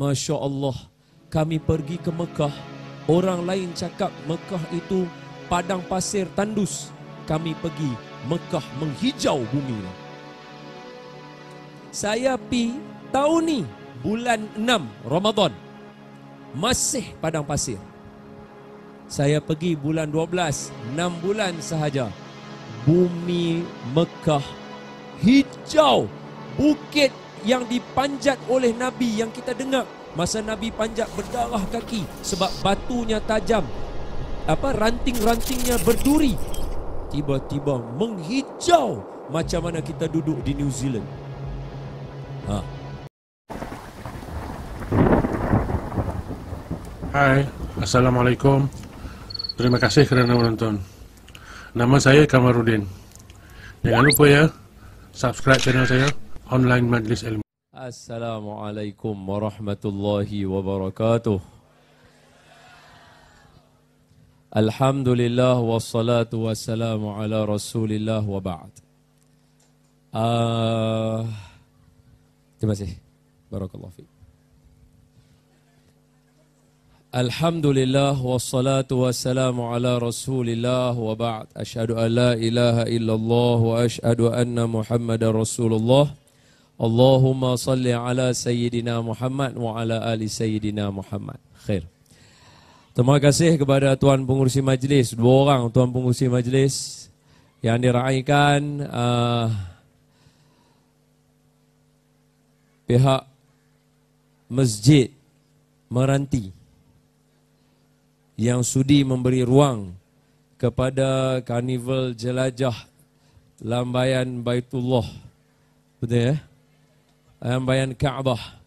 Masya Allah, kami pergi ke Mekah. Orang lain cakap Mekah itu padang pasir tandus. Kami pergi Mekah menghijau bumi. Saya pi tahun ni bulan 6 Ramadan, masih padang pasir. Saya pergi bulan 12, 6 bulan sahaja. Bumi Mekah hijau. Bukit yang dipanjat oleh Nabi yang kita dengar masa Nabi panjat berdarah kaki sebab batunya tajam, ranting-rantingnya berduri, tiba-tiba menghijau macam mana kita duduk di New Zealand. Hai, Assalamualaikum. Terima kasih kerana menonton. Nama saya Kamarudin. Jangan lupa ya, subscribe channel saya, Online Majlis Ilmu. Assalamualaikum warahmatullahi wabarakatuh. Alhamdulillah wassalatu wassalamu ala Rasulillah wa ba'd. Terima kasih. Barakallahu fiik. Alhamdulillah wassalatu wassalamu ala Rasulillah wa ba'd. Asyhadu an la ilaha illallah wa asyhadu anna Muhammadar Rasulullah. Allahumma salli ala Sayyidina Muhammad wa ala ali Sayyidina Muhammad. Khair. Terima kasih kepada Tuan Pengurusi Majlis, 2 orang Tuan Pengurusi Majlis yang diraikan pihak Masjid Meranti yang sudi memberi ruang kepada Karnival Jelajah Lambaian Baitullah. Betul ya? Lambaian Kaabah.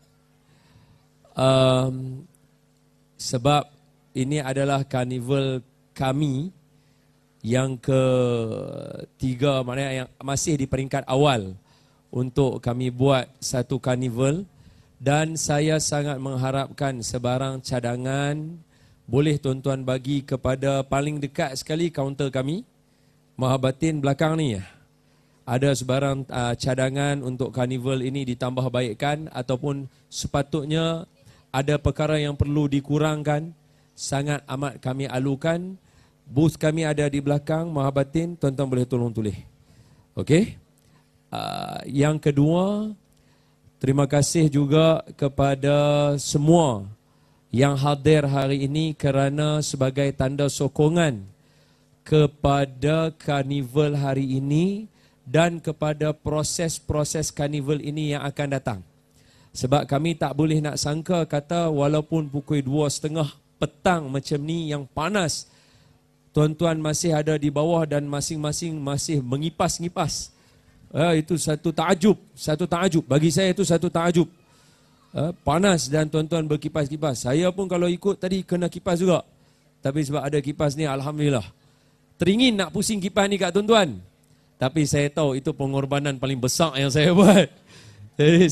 Sebab ini adalah karnival kami yang ketiga, maknanya yang masih di peringkat awal untuk kami buat satu karnival, dan saya sangat mengharapkan sebarang cadangan boleh tuan-tuan bagi kepada paling dekat sekali kaunter kami, Mahabatin belakang ni ya. Ada sebarang cadangan untuk karnival ini ditambah baikkan ataupun sepatutnya ada perkara yang perlu dikurangkan, sangat amat kami alukan. Booth kami ada di belakang Mahabatin, tuan-tuan boleh tolong tulis. Okey. Yang kedua, terima kasih juga kepada semua yang hadir hari ini kerana sebagai tanda sokongan kepada karnival hari ini dan kepada proses-proses karnival ini yang akan datang. Sebab kami tak boleh nak sangka kata walaupun pukul 2.30 petang macam ni yang panas, tuan-tuan masih ada di bawah dan masing-masing masih mengipas-ngipas. Itu satu takjub. Bagi saya itu satu takjub. Panas dan tuan-tuan berkipas-kipas. Saya pun kalau ikut tadi kena kipas juga. Tapi sebab ada kipas ni, alhamdulillah. Teringin nak pusing kipas ni kat tuan-tuan. Tapi saya tahu itu pengorbanan paling besar yang saya buat. Jadi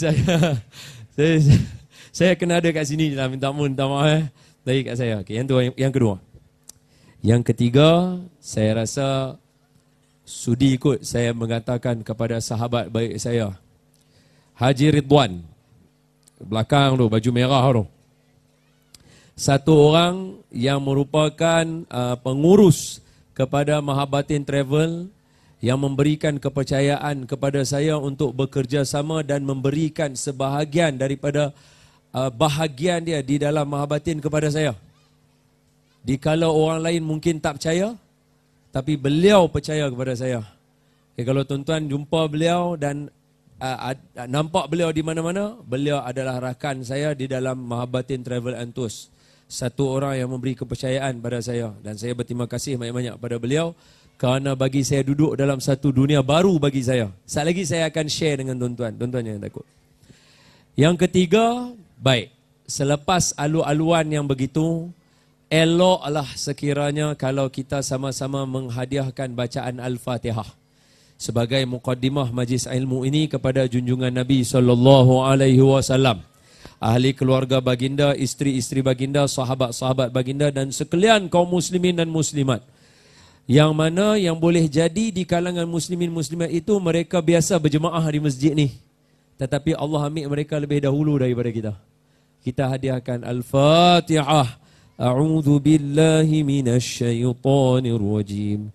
saya kena ada kat sini lah, minta maaf dari kat saya. Okay, yang kedua. Yang ketiga, saya rasa sudi ikut saya mengatakan kepada sahabat baik saya, Haji Ridwan, belakang tu, baju merah tu. Satu orang yang merupakan pengurus kepada Mahabatin Travel, yang memberikan kepercayaan kepada saya untuk bekerja sama dan memberikan sebahagian daripada bahagian dia di dalam Mahabatin kepada saya. Dikala orang lain mungkin tak percaya, tapi beliau percaya kepada saya. Okay, kalau tuan-tuan jumpa beliau dan nampak beliau di mana-mana, beliau adalah rakan saya di dalam Mahabatin Travel and Tours. Satu orang yang memberi kepercayaan pada saya, dan saya berterima kasih banyak-banyak pada beliau kerana bagi saya duduk dalam satu dunia baru bagi saya. Sekali lagi saya akan share dengan tuan-tuan. Tuan-tuan jangan takut. Yang ketiga, baik. Selepas alu-aluan yang begitu, eloklah sekiranya kalau kita sama-sama menghadiahkan bacaan Al-Fatihah sebagai muqaddimah majlis ilmu ini kepada junjungan Nabi SAW, ahli keluarga baginda, isteri-isteri baginda, sahabat-sahabat baginda dan sekalian kaum muslimin dan muslimat. Yang mana yang boleh jadi di kalangan muslimin muslimat itu mereka biasa berjemaah di masjid ni. Tetapi Allah ambil mereka lebih dahulu daripada kita. Kita hadiahkan Al-Fatihah. A'udzu billahi minasy syaithanir rajim.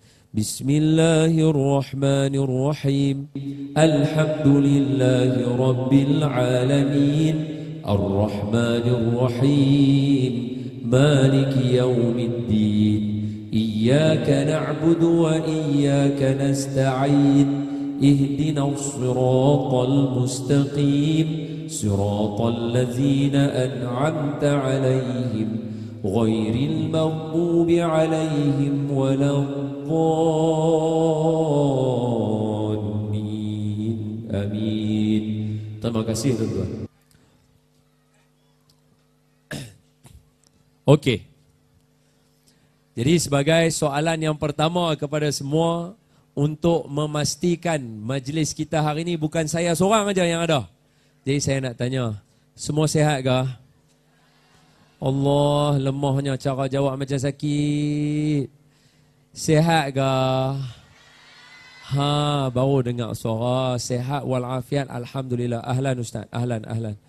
Bismillahirrahmanirrahim. Alhamdulillahi rabbil alamin. Ar-Rahmanir Rahim. Maliki yaumiddin. Iyyaka na'budu wa iyyaka nasta'in. Ihdinas siratal mustaqim. Siratal ladzina an'amta 'alaihim ghairil maghdubi 'alaihim waladdallin. Amin. Terima kasih tuan-tuan. Okey. Jadi sebagai soalan yang pertama kepada semua, untuk memastikan majlis kita hari ini bukan saya seorang aja yang ada. Jadi saya nak tanya, semua sihat ke? Allah, lemahnya cara jawab macam sakit. Sihat ke? Ha, baru dengar suara. Sihat walafiat, alhamdulillah. Ahlan Ustaz, ahlan.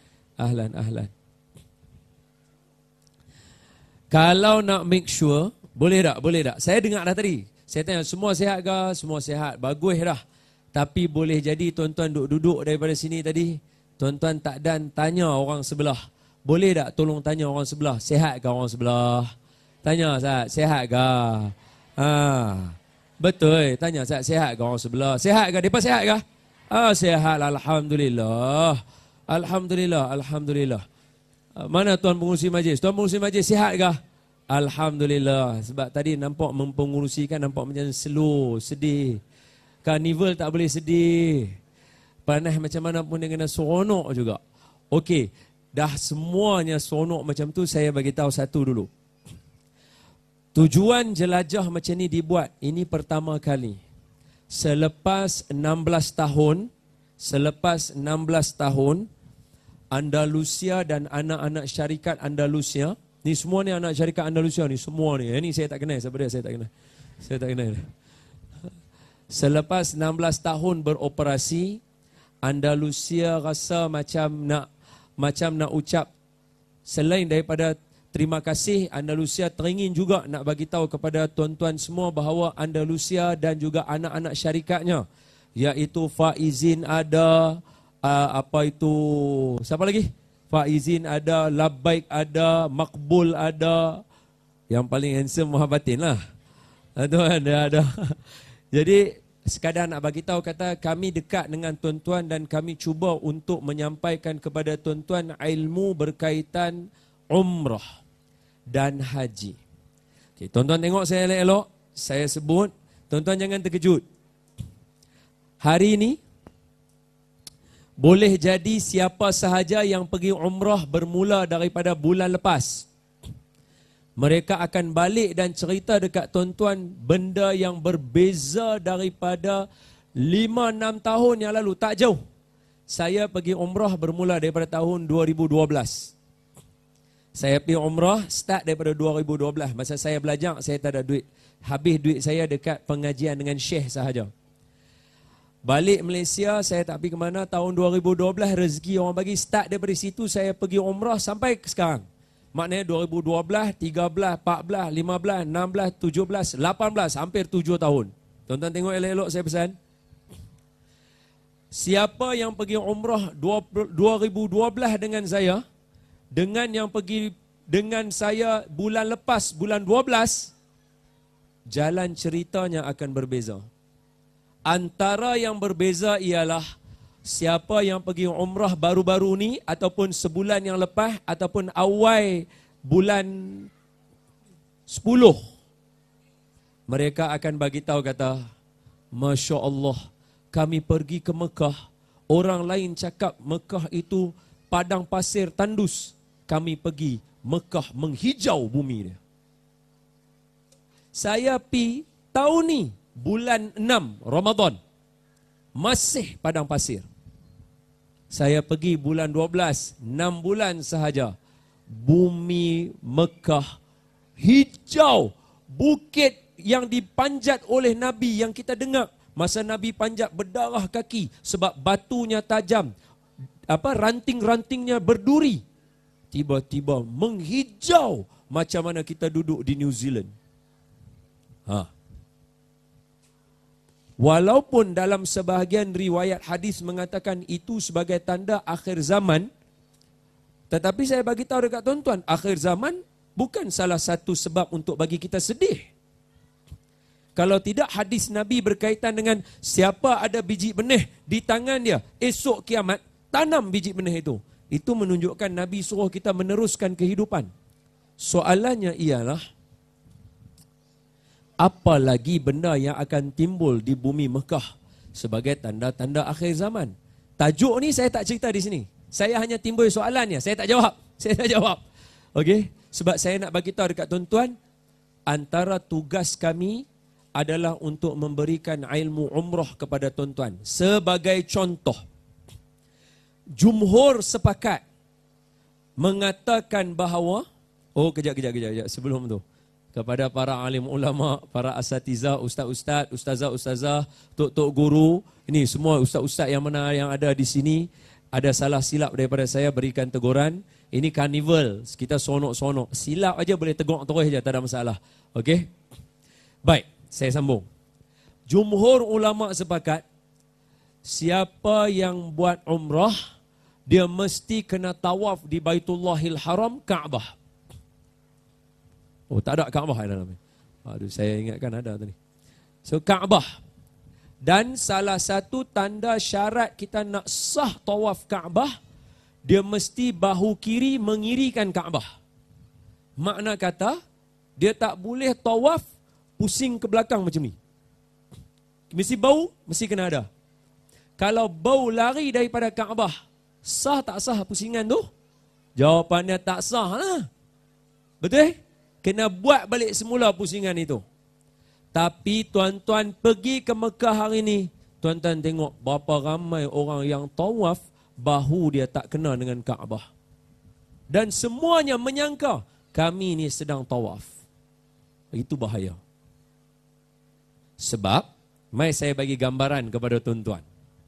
Kalau nak make sure, boleh tak? Saya dengar dah tadi. Saya tanya, semua sihat ke? Semua sihat. Bagus dah. Tapi boleh jadi tuan-tuan duduk daripada sini tadi, tuan-tuan tak dan tanya orang sebelah. Boleh tak tolong tanya orang sebelah? Sihat ke orang sebelah? Tanya, Ustaz, sihat ke? Ha, betul. Tanya, Ustaz, sihat ke orang sebelah? Sihat ke? Mereka sihat ke? Sihat. Alhamdulillah. Alhamdulillah. Mana tuan pengurusi majlis? Tuan pengurusi majlis sihat ke? Alhamdulillah. Sebab tadi nampak mempengurusikan nampak macam slow, sedih. Karnival tak boleh sedih. Panas macam mana pun dia kena seronok juga. Okey, dah semuanya seronok macam tu, saya bagi tahu satu dulu. Tujuan jelajah macam ni dibuat, ini pertama kali. Selepas 16 tahun, Andalusia dan anak-anak syarikat Andalusia, ni semua ni anak syarikat Andalusia ni, semua ni. Ini saya tak kenal, siapa dia? Saya tak kenal. Selepas 16 tahun beroperasi, Andalusia rasa macam nak ucap, selain daripada terima kasih, Andalusia teringin juga nak bagi tahu kepada tuan-tuan semua bahawa Andalusia dan juga anak-anak syarikatnya, iaitu Faizin ada, siapa lagi? Faizin ada, Labbaik ada, Makbul ada. Yang paling handsome Muhabbatin lah. Tuan ada. Jadi sekadar nak bagi tahu, kata kami dekat dengan tuan-tuan dan kami cuba untuk menyampaikan kepada tuan-tuan ilmu berkaitan umrah dan haji. Okay, tuan-tuan tengok saya elok-elok, saya sebut, tuan-tuan jangan terkejut. Hari ini boleh jadi siapa sahaja yang pergi umrah bermula daripada bulan lepas, mereka akan balik dan cerita dekat tuan-tuan benda yang berbeza daripada 5-6 tahun yang lalu. Tak jauh. Saya pergi umrah bermula daripada tahun 2012. Saya pergi umrah start daripada 2012. Masa saya belajar, saya tak ada duit. Habis duit saya dekat pengajian dengan Syekh sahaja. Balik Malaysia, saya tak pergi ke mana. Tahun 2012 rezeki orang bagi, start daripada situ saya pergi umrah sampai sekarang. Maknanya 2012, 13, 14, 15, 16, 17, 18, hampir 7 tahun. Tuan-tuan tengok elok-elok saya pesan. Siapa yang pergi umrah 2012 dengan saya, dengan yang pergi dengan saya bulan lepas, bulan 12, jalan ceritanya akan berbeza. Antara yang berbeza ialah siapa yang pergi umrah baru-baru ni ataupun sebulan yang lepas ataupun awal bulan 10, mereka akan bagi tahu, kata, Masya Allah, kami pergi ke Mekah, orang lain cakap Mekah itu padang pasir tandus, kami pergi Mekah menghijau bumi dia. Saya pergi tahun ni bulan 6 Ramadan, masih padang pasir. Saya pergi bulan 12, 6 bulan sahaja, bumi Mekah hijau. Bukit yang dipanjat oleh Nabi, yang kita dengar masa Nabi panjat berdarah kaki sebab batunya tajam, ranting-rantingnya berduri. tiba-tiba menghijau macam mana kita duduk di New Zealand. Walaupun dalam sebahagian riwayat hadis mengatakan itu sebagai tanda akhir zaman, tetapi saya bagi tahu dekat tuan-tuan, akhir zaman bukan salah satu sebab untuk bagi kita sedih. Kalau tidak, hadis Nabi berkaitan dengan siapa ada biji benih di tangan dia, esok kiamat, tanam biji benih itu. Itu menunjukkan Nabi suruh kita meneruskan kehidupan. Soalannya ialah, apa lagi benda yang akan timbul di bumi Mekah sebagai tanda-tanda akhir zaman? Tajuk ni saya tak cerita di sini. Saya hanya timbul soalannya, saya tak jawab. Saya tak jawab. Okey? Sebab saya nak bagi tahu dekat tuan-tuan, antara tugas kami adalah untuk memberikan ilmu umrah kepada tuan-tuan. Sebagai contoh, jumhur sepakat mengatakan bahawa, kejap. Sebelum tu, kepada para alim ulama, para asatizah, ustaz-ustaz, ustazah-ustazah, tok-tok guru, ini semua ustaz-ustaz yang mana yang ada di sini, ada salah silap daripada saya, berikan teguran. Ini karnival, kita sonok-sonok. Silap aja boleh tegur terus aja, tak ada masalah. Okey? Baik. Saya sambung. Jumhur ulama sepakat, siapa yang buat umrah, dia mesti kena tawaf di Baitullahil Haram, Kaabah. Tak ada Kaabah dalam ni. Aduh, saya ingatkan ada tadi. So, Kaabah. Dan salah satu tanda syarat kita nak sah tawaf Kaabah, dia mesti bahu kiri mengirikan Kaabah. Makna kata, dia tak boleh tawaf pusing ke belakang macam ni. Mesti bau, mesti kena ada. Kalau bau lari daripada Kaabah, sah tak sah pusingan tu? Jawapannya tak sah lah. Betul? Kena buat balik semula pusingan itu. Tapi tuan-tuan pergi ke Mekah hari ni, tuan-tuan tengok berapa ramai orang yang tawaf, bahu dia tak kena dengan Kaabah. Dan semuanya menyangka, kami ni sedang tawaf. Itu bahaya. Sebab, mai saya bagi gambaran kepada tuan-tuan.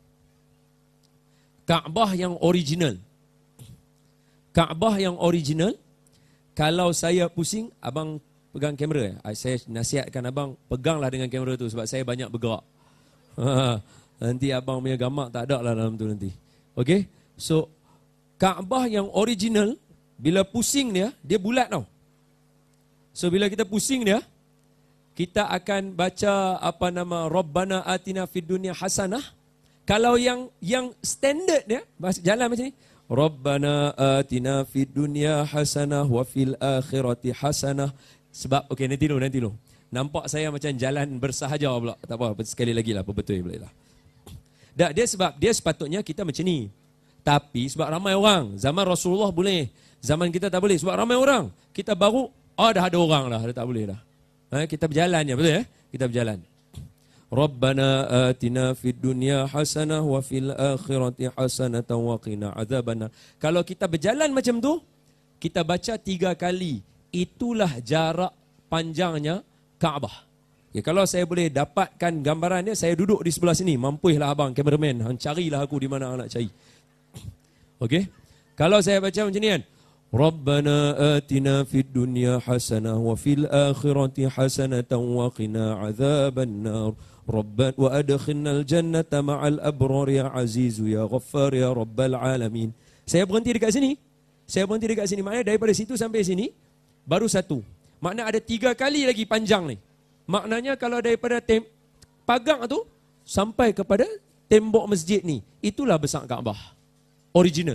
Kaabah yang original. Kaabah yang original, kalau saya pusing, abang pegang kamera. Saya nasihatkan abang, peganglah dengan kamera tu sebab saya banyak bergerak. Nanti abang punya gamak tak ada lah dalam tu nanti. Okey? So, Kaabah yang original, bila pusing dia bulat tau. So, bila kita pusing dia, kita akan baca Rabbana atina fid dunya hasanah. Kalau yang standard dia, jalan macam ni. Rabbana atina fid dunya hasanah wa fil akhirati hasanah. Sebab, okey, nanti dulu. Nampak saya macam jalan bersahaja pula. Tak apa, sekali lagi lah, betul boleh lah. Dia sepatutnya kita macam ni. Tapi sebab ramai orang, zaman Rasulullah boleh, zaman kita tak boleh. Sebab ramai orang, kita baru, dah ada orang lah, dah tak boleh dah. Kita berjalan ya, betul ya? Kita berjalan. Rabbana atina fid dunya hasanah wa fil akhirati hasanatan wa qina adzabannar. Kalau kita berjalan macam tu, kita baca 3 kali. Itulah jarak panjangnya Kaabah. Ya, kalau saya boleh dapatkan gambaran dia, saya duduk di sebelah sini. Mampuilah abang, cameraman, carilah aku di mana nak cari. Okey? Kalau saya baca macam ni kan, Rabbana atina fid dunya hasanah wa fil akhirati hasanatan wa qina adzabannar. Rabbana wa adkhilnal jannata ma'al abrar ya azizu ya ghaffar ya rabbal alamin. Saya berhenti dekat sini. Maknanya daripada situ sampai sini baru 1. Makna ada 3 kali lagi panjang ni. Maknanya kalau daripada pagang tu sampai kepada tembok masjid ni, itulah besar Kaabah. Original.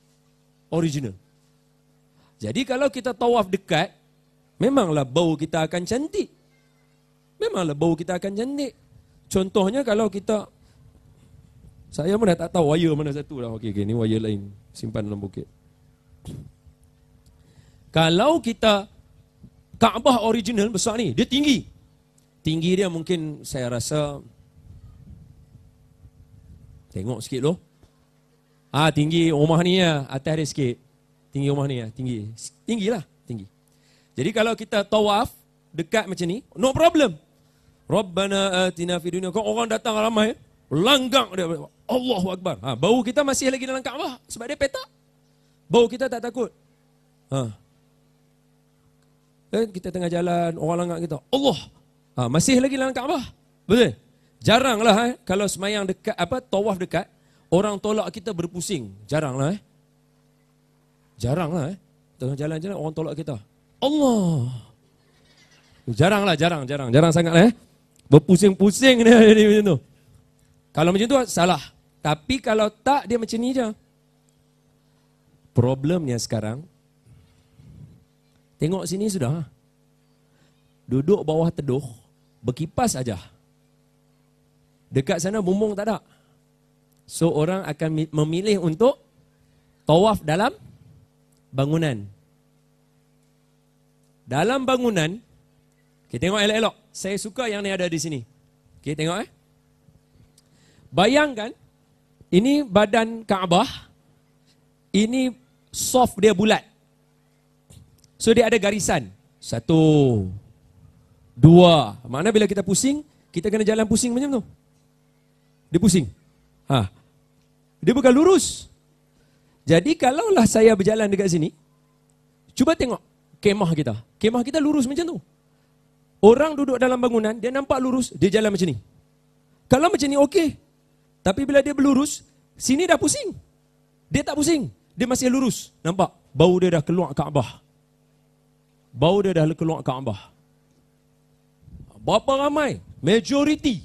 Jadi kalau kita tawaf dekat, memanglah bau kita akan cantik. Contohnya kalau kita, saya pun dah tak tahu wire mana satu dah. Okey, ni wire lain, simpan dalam bukit. Kalau kita, Kaabah original besar ni, dia tinggi. Tinggi dia mungkin saya rasa, tengok sikit loh. Tinggi rumah ni ya, atas dia sikit. Tinggi rumah ni ya, tinggilah. Jadi kalau kita tawaf dekat macam ni, no problem. Rabbana atina fid dunya. Kau orang datang ramai, langgang dia. Allahu Akbar. Bau kita masih lagi dalam Kaabah sebab dia petak. Bau kita tak takut. Kita tengah jalan, orang langgar kita, Allah. Masih lagi dalam Kaabah. Betul? Jaranglah kalau semayang dekat, tawaf dekat, orang tolak kita berpusing. Jaranglah. Jaranglah. Tengah jalan-jalan, orang tolak kita. Allah. Jarang sangat berpusing-pusing dia macam tu. Kalau macam tu salah. Tapi kalau tak, dia macam ni je. Problemnya sekarang, tengok sini sudah. Duduk bawah teduh, berkipas aja. Dekat sana bumbung tak ada. So orang akan memilih untuk tawaf dalam bangunan. Dalam bangunan, kita tengok elok-elok. Saya suka yang ni ada di sini. Okay, tengok Bayangkan, ini badan Kaabah, ini soft dia bulat. So dia ada garisan. 1, 2. Makna bila kita pusing, kita kena jalan pusing macam tu. Dia pusing. Dia bukan lurus. Jadi kalaulah saya berjalan dekat sini, cuba tengok kemah kita. Kemah kita lurus macam tu. Orang duduk dalam bangunan, dia nampak lurus, dia jalan macam ni. Kalau macam ni okey. Tapi bila dia berlurus, sini dah pusing. Dia tak pusing. Dia masih lurus. Nampak? Bau dia dah keluar Kaabah. Bau dia dah keluar Kaabah. Berapa ramai? Majority.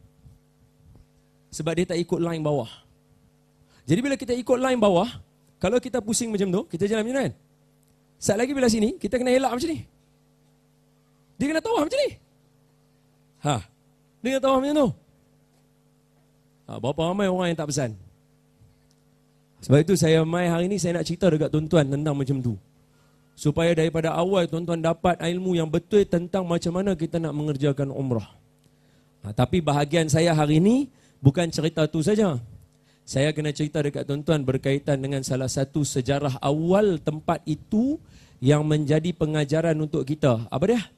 Sebab dia tak ikut line bawah. Jadi bila kita ikut line bawah, kalau kita pusing macam tu, kita jalan macam mana kan? Saat lagi bila sini, kita kena elak macam ni. Dia kena tawaf macam ni. Dia kena tawaf macam tu. Berapa ramai orang yang tak pesan? Sebab itu saya mai hari ni saya nak cerita dekat tuan-tuan tentang macam tu. Supaya daripada awal tuan-tuan dapat ilmu yang betul tentang macam mana kita nak mengerjakan umrah. Tapi bahagian saya hari ini bukan cerita tu saja. Saya kena cerita dekat tuan-tuan berkaitan dengan salah satu sejarah awal tempat itu yang menjadi pengajaran untuk kita. Apa dia?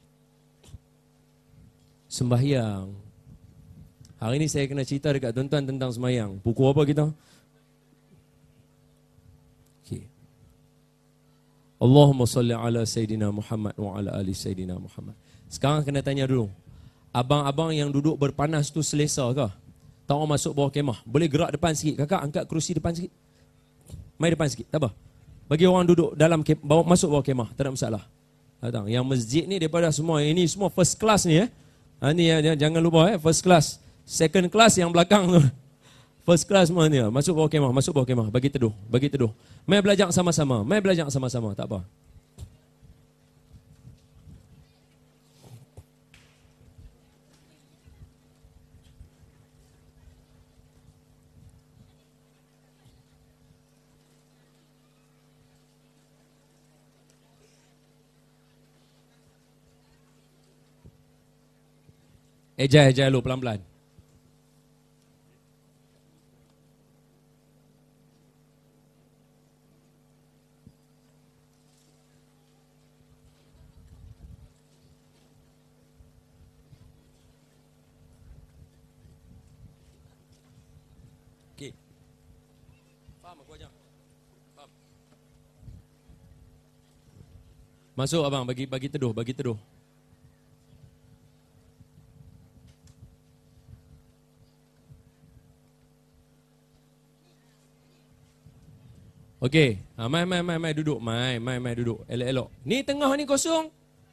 Sembahyang. Hari ini saya kena cerita dekat tuan-tuan tentang sembahyang. Pukul apa kita? Okay. Allahumma salli ala Sayyidina Muhammad wa ala ali Sayyidina Muhammad. Sekarang kena tanya dulu. Abang-abang yang duduk berpanas tu selesa ke? Tak orang masuk bawah kemah. Boleh gerak depan sikit. Kakak angkat kerusi depan sikit. Mai depan sikit. Tak apa. Bagi orang duduk dalam masuk bawah kemah. Tak ada masalah. Datang. Yang masjid ni daripada semua. Ini semua first class ni Ni jangan lupa first class. Second class yang belakang tu. First class semua ni. Masuk bawah kemah. Masuk bawah kemah. Bagi teduh. Bagi teduh. Mai belajar sama-sama. Mai belajar sama-sama. Tak apa. Ejai lu pelan-pelan. Okey. Faham aku ajar. Faham. Masuk abang, bagi teduh, bagi teduh. Okey, mai duduk, mai duduk, elok-elok. Ni tengah ni kosong.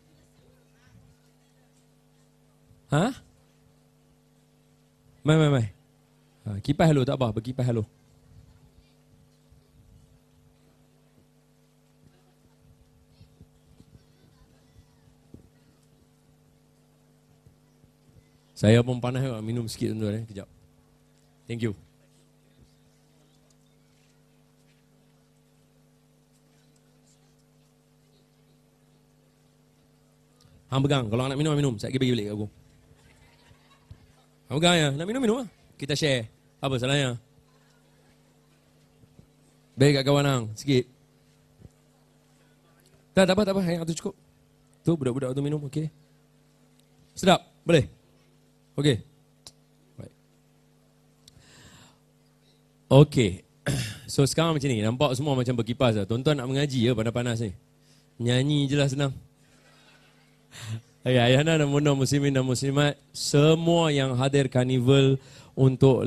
Mai. Kipas lu tak apa, berkipas lu. Saya pun panas juga, minum sikit tuan-tuan kejap. Thank you. Hang pegang, kalau nak minum, minum. Saya bagi balik kat aku. Hang pegang ya, nak minum lah. Kita share. Apa salahnya? Bagi kat kawan hang, sikit. Tak apa. Yang tu cukup. Tu budak-budak tu minum, okey. Sedap, boleh? Okey. Baik. Okey. So sekarang macam ni, nampak semua macam berkipas lah. Tuan-tuan nak mengaji ya panas-panas ni. Nyanyi je lah senang. Ayah-ayah dan bunda muslimin dan muslimat, semua yang hadir karnival untuk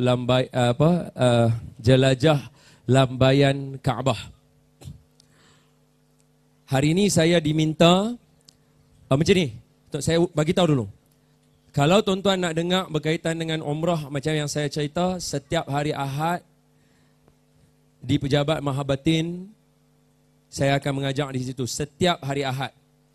jelajah lambaian Kaabah. Hari ini saya diminta macam ni. Saya bagi tahu dulu. Kalau tuan-tuan nak dengar berkaitan dengan umrah macam yang saya cerita, setiap hari Ahad di Pejabat Mahabatin saya akan mengajak di situ setiap hari Ahad.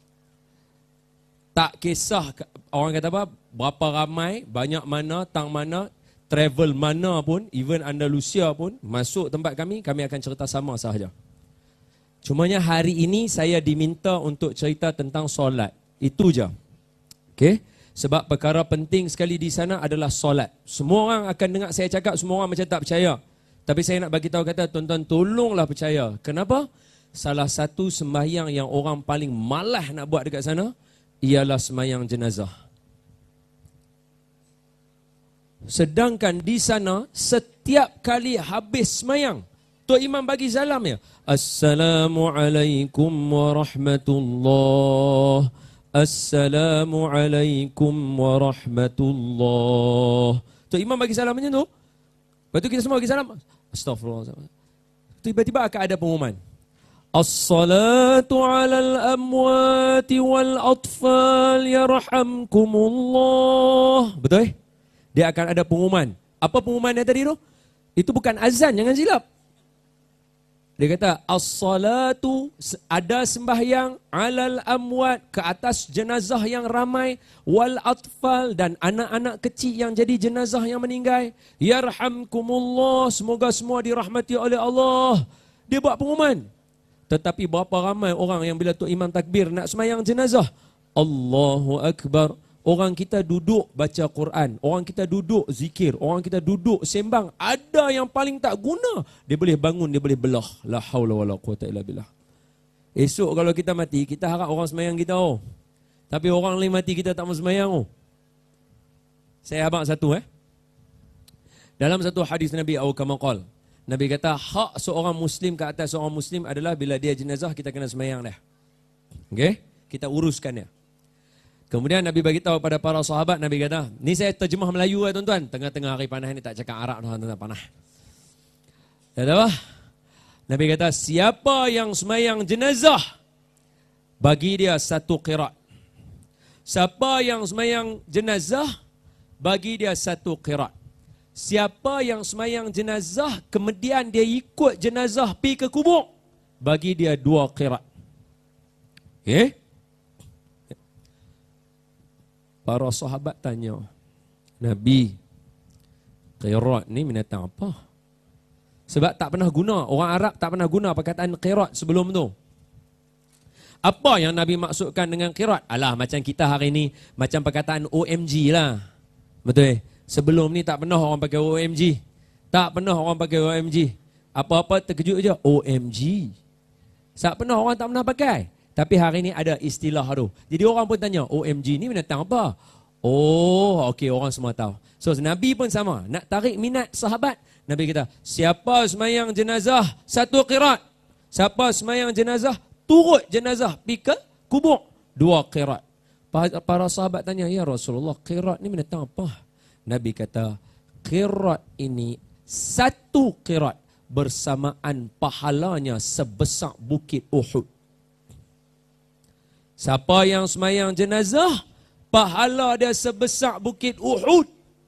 Tak kisah orang kata apa, berapa ramai, banyak mana, tang mana, travel mana pun, even Andalusia pun, masuk tempat kami akan cerita sama sahaja. Cumanya hari ini saya diminta untuk cerita tentang solat. Itu je. Okey? Sebab perkara penting sekali di sana adalah solat. Semua orang akan dengar saya cakap, semua orang macam tak percaya. Tapi saya nak bagi tahu kata, tuan-tuan tolonglah percaya. Kenapa? Salah satu sembahyang yang orang paling malas nak buat dekat sana ialah sembahyang jenazah. Sedangkan di sana setiap kali habis sembahyang, Tok Imam bagi salam ya. Assalamualaikum warahmatullahi. Assalamualaikum warahmatullahi. Tok Imam bagi salam macam tu. Lepas tu kita semua bagi salam. Astaghfirullah. Tiba-tiba akan ada pengumuman. As-salatu alal amwati wal atfal yarhamkumullah. Betul? Dia akan ada pengumuman. Apa pengumuman dia tadi tu? Itu bukan azan, jangan silap. Dia kata, as-salatu, ada sembahyang alal amwat, ke atas jenazah yang ramai, wal atfal, dan anak-anak kecil yang jadi jenazah yang meninggal. Yarhamkumullah, semoga semua dirahmati oleh Allah. Dia buat pengumuman. Tetapi berapa ramai orang yang bila Tok Imam takbir nak sembahyang jenazah, Allahu Akbar. Orang kita duduk baca Quran, orang kita duduk zikir, orang kita duduk sembang. Ada yang paling tak guna, dia boleh bangun, dia boleh belah. La haula wala quwata illa billah. Esok kalau kita mati, kita harap orang sembahyang kita Tapi orang lain mati, kita tak mau sembahyang Saya abang satu Dalam satu hadis Nabi kama qala, Nabi kata hak seorang Muslim ke atas seorang Muslim adalah bila dia jenazah kita kena sembahyang dah. Okey? Kita uruskan dia. Kemudian Nabi bagi tahu pada para sahabat, Nabi kata, ni saya terjemah Melayu tuan-tuan. Tengah-tengah hari panas ni tak cakap Arab tuan-tuan, panas. Kata apa? Nabi kata, siapa yang sembahyang jenazah, bagi dia satu qiraat. Siapa yang sembahyang jenazah, bagi dia satu qiraat. Siapa yang sembahyang jenazah, kemudian dia ikut jenazah pergi ke kubur, bagi dia 2 qiraat. Okey? Para sahabat tanya, Nabi, qiraat ni binatang apa? Sebab tak pernah guna, orang Arab tak pernah guna perkataan qiraat sebelum tu. Apa yang Nabi maksudkan dengan qiraat? Alah, macam kita hari ni, macam perkataan OMG lah. Betul? Sebelum ni tak pernah orang pakai OMG. Tak pernah orang pakai OMG. Apa-apa terkejut je, OMG. Tak pernah, orang tak pernah pakai. Tapi hari ni ada istilah tu. Jadi orang pun tanya, OMG ni binatang apa? Oh, okey, orang semua tahu. So Nabi pun sama, nak tarik minat sahabat. Nabi kata, siapa sembahyang jenazah, satu qiraat. Siapa sembahyang jenazah, turut jenazah pergi ke kubur, 2 qiraat. Para sahabat tanya, ya Rasulullah, qiraat ni binatang apa? Nabi kata, qiraat ini satu qiraat bersamaan pahalanya sebesar bukit Uhud. Siapa yang sembahyang jenazah, pahala dia sebesar bukit Uhud.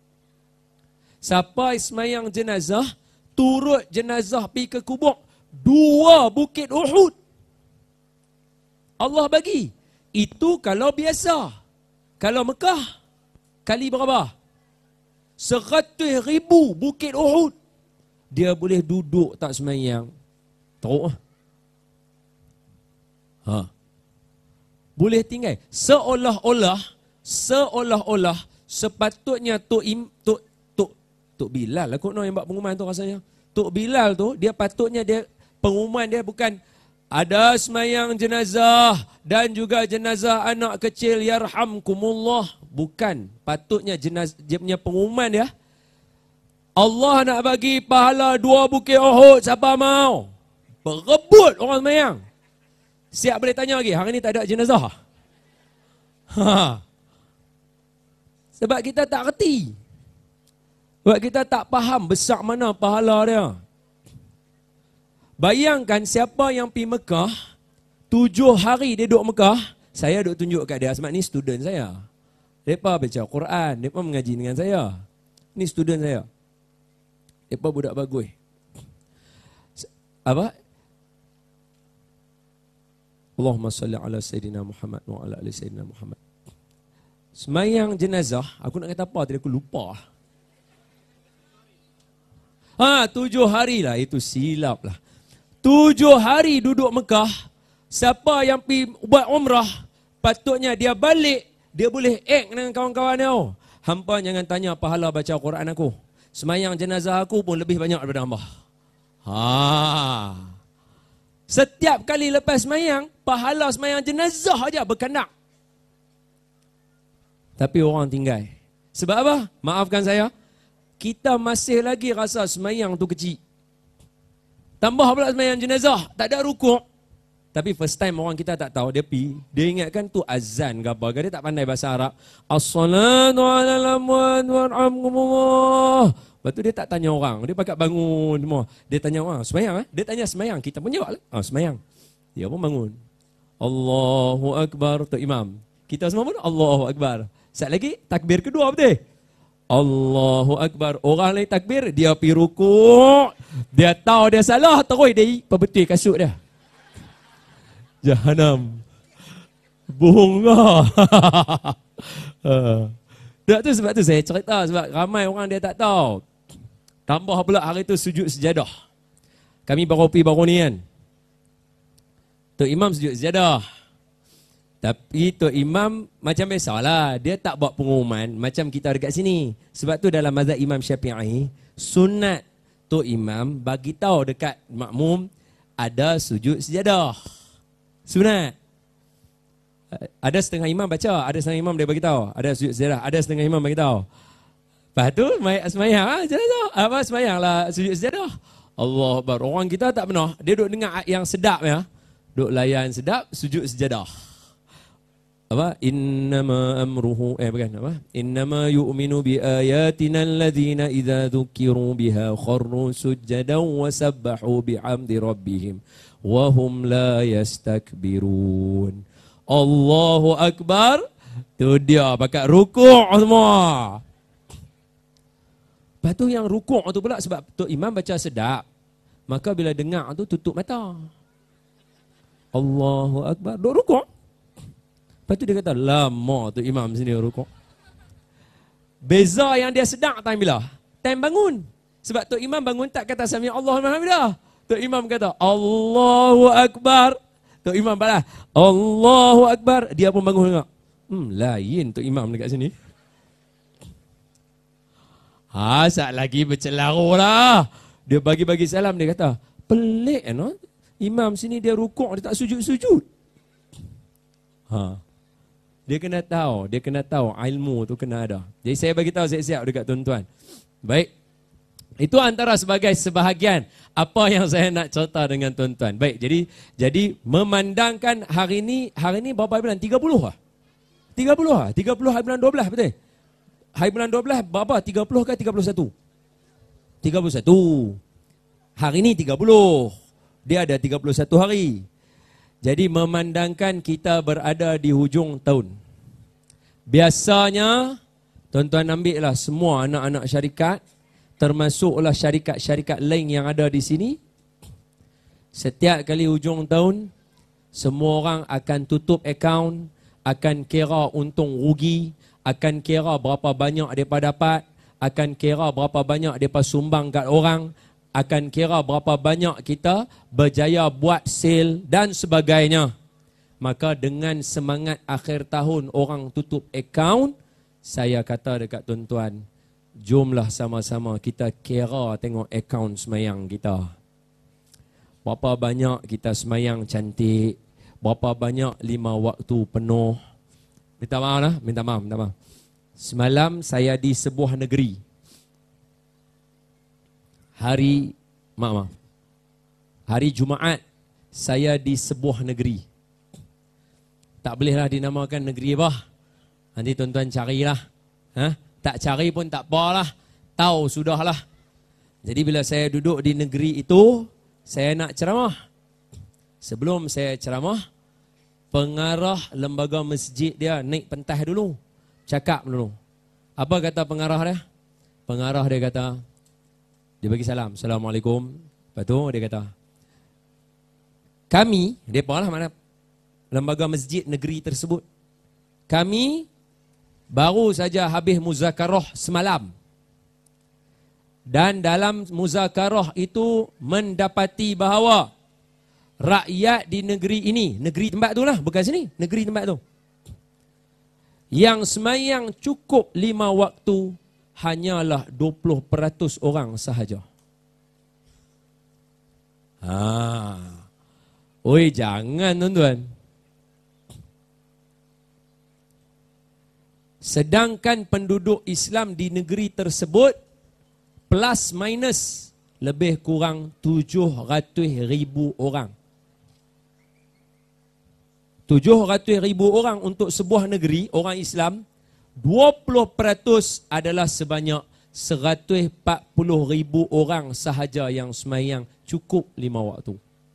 Siapa sembahyang jenazah, turut jenazah pergi ke kubur, 2 bukit Uhud. Allah bagi. Itu kalau biasa. Kalau Mekah, kali berapa? 100,000 bukit Uhud. Dia boleh duduk tak sembahyang. Teruk. Boleh tinggal. Seolah-olah sepatutnya Tok Bilal lah kot yang buat pengumuman tu rasanya. Tok Bilal tu, dia patutnya dia pengumuman dia bukan ada sembahyang jenazah dan juga jenazah anak kecil yarhamkumullah. Bukan. Patutnya jenazah, dia punya pengumuman dia, Allah nak bagi pahala 2 bukit Uhud, siapa mau? Berebut orang sembahyang. Siap boleh tanya lagi, hari ni tak ada jenazah? Ha. Sebab kita tak reti. Sebab kita tak faham besar mana pahala dia. Bayangkan siapa yang pergi Mekah, 7 hari dia duduk Mekah, saya duduk tunjuk kat dia, sebab ni student saya. Mereka baca Quran, mereka mengaji dengan saya. Ni student saya. Mereka budak bagus. Apa? Allahumma salli ala Sayyidina Muhammad wa ala ali Sayyidina Muhammad. Semayang jenazah, aku nak kata apa tadi, aku lupa. 7 hari lah, itu silap lah. 7 hari duduk Mekah, siapa yang pergi buat umrah, patutnya dia balik, dia boleh dengan kawan-kawan dia. Hampa jangan tanya pahala baca Quran aku. Semayang jenazah aku pun lebih banyak daripada hamba. Setiap kali lepas semayang, pahala semayang jenazah aja berkandak. Tapi orang tinggal. Sebab apa? Maafkan saya, kita masih lagi rasa semayang tu kecil. Tambah pula semayang jenazah, tak ada rukuk. Tapi first time orang kita tak tahu, dia pergi, dia ingatkan tu azan ke apa, dia tak pandai bahasa Arab. As-salatu ala al-amwat warhamkumullah. Lepas tu dia tak tanya orang, dia pakat bangun semua. Dia tanya orang, semayang? Dia tanya semayang, kita pun jawab lah. Semayang. Dia pun bangun. Allahu Akbar, tu imam. Kita semua pun Allahu Akbar. Sekejap lagi, takbir kedua betul? Allahu Akbar. Orang lain takbir, dia pergi rukuk. Dia tahu dia salah, terus dia perbetul kasut dia. Jahanam. Bunga. Sebab tu saya cerita, sebab ramai orang dia tak tahu. Tambah pula hari tu sujud sejadah. Kami baru pergi baru ni kan. Tok Imam sujud sejadah. Tapi Tok Imam macam biasalah, dia tak buat pengumuman macam kita dekat sini. Sebab tu dalam mazhab Imam Syafi'i, sunat Tok Imam bagi tahu dekat makmum ada sujud sejadah. Sunat. Ada setengah imam baca, ada setengah imam dia bagi tahu, ada sujud sejadah, ada setengah imam bagi tahu. Lepas tu semayang semayanglah sujud sejadah. Allah Akbar. Orang kita tak pernah, dia duk dengar yang sedap ya. Duk layan sedap, sujud sejadah. Apa? Innama amruhu Innama yu'minu bi ayatina alladhina idza dzukiru biha kharru sujadan wa sabbahu bihamdi rabbihim wa hum la yastakbirun. Allahu Akbar. Tu dia pakat rukuk semua. Lepas tu yang rukuk tu pula sebab Tok Imam baca sedap, maka bila dengar tu tutup mata. Allahu Akbar. Duk rukuk. Lepas tu dia kata, lama tu imam sini rukuk. Beza yang dia sedang time bila? Time bangun. Sebab Tok Imam bangun tak kata Sami Allahu liman hamidah. Tok Imam kata, Allahu Akbar. Tok Imam balas, Allahu Akbar. Dia pun bangun tengok. Lain Tok Imam dekat sini. Sat lagi bercelaru lah. Dia bagi-bagi salam, dia kata, pelik no? Imam sini dia rukuk, dia tak sujud-sujud. Dia kena tahu ilmu tu kena ada. Jadi saya bagi tahu siap-siap dekat tuan-tuan. Baik. Itu antara sebagai sebahagian apa yang saya nak cerita dengan tuan-tuan. Baik, jadi memandangkan hari ini berapa bulan? 30 lah. 30 lah. 30 hari bulan 12 betul? Hari bulan 12 berapa? 30 ke 31? 31. Hari ini 30. Dia ada 31 hari. Jadi memandangkan kita berada di hujung tahun. Biasanya, tuan-tuan ambillah semua anak-anak syarikat, termasuklah syarikat-syarikat lain yang ada di sini. Setiap kali hujung tahun, semua orang akan tutup akaun, akan kira untung rugi, akan kira berapa banyak mereka dapat, akan kira berapa banyak mereka sumbang kat orang, akan kira berapa banyak kita berjaya buat sale dan sebagainya. Maka dengan semangat akhir tahun orang tutup akaun, saya kata dekat tuan-tuan, jomlah sama-sama kita kira tengok akaun semayang kita. Berapa banyak kita semayang cantik, berapa banyak 5 waktu penuh. Minta maaf. Semalam saya di sebuah negeri. Hari Jumaat saya di sebuah negeri. Tak bolehlah dinamakan negeri apa. Nanti tuan-tuan carilah. Tak cari pun tak apalah. Tahu sudahlah. Jadi bila saya duduk di negeri itu, saya nak ceramah. Sebelum saya ceramah, pengarah lembaga masjid dia naik pentas dulu. Cakap dulu. Apa kata pengarah dia? Pengarah dia kata, dia bagi salam. Assalamualaikum. Lepas tu dia kata, kami, dia apalah mana lembaga masjid negeri tersebut. Kami baru saja habis muzakarah semalam. Dan dalam muzakarah itu mendapati bahawa rakyat di negeri ini, negeri tempat tu lah, bukan sini, negeri tempat tu, yang semayang cukup 5 waktu hanyalah 20% orang sahaja. Oi, jangan tuan-tuan. Sedangkan penduduk Islam di negeri tersebut plus minus lebih kurang 700,000 orang. 700,000 orang untuk sebuah negeri, orang Islam, 20% adalah sebanyak 140,000 orang sahaja yang semayang cukup 5 waktu.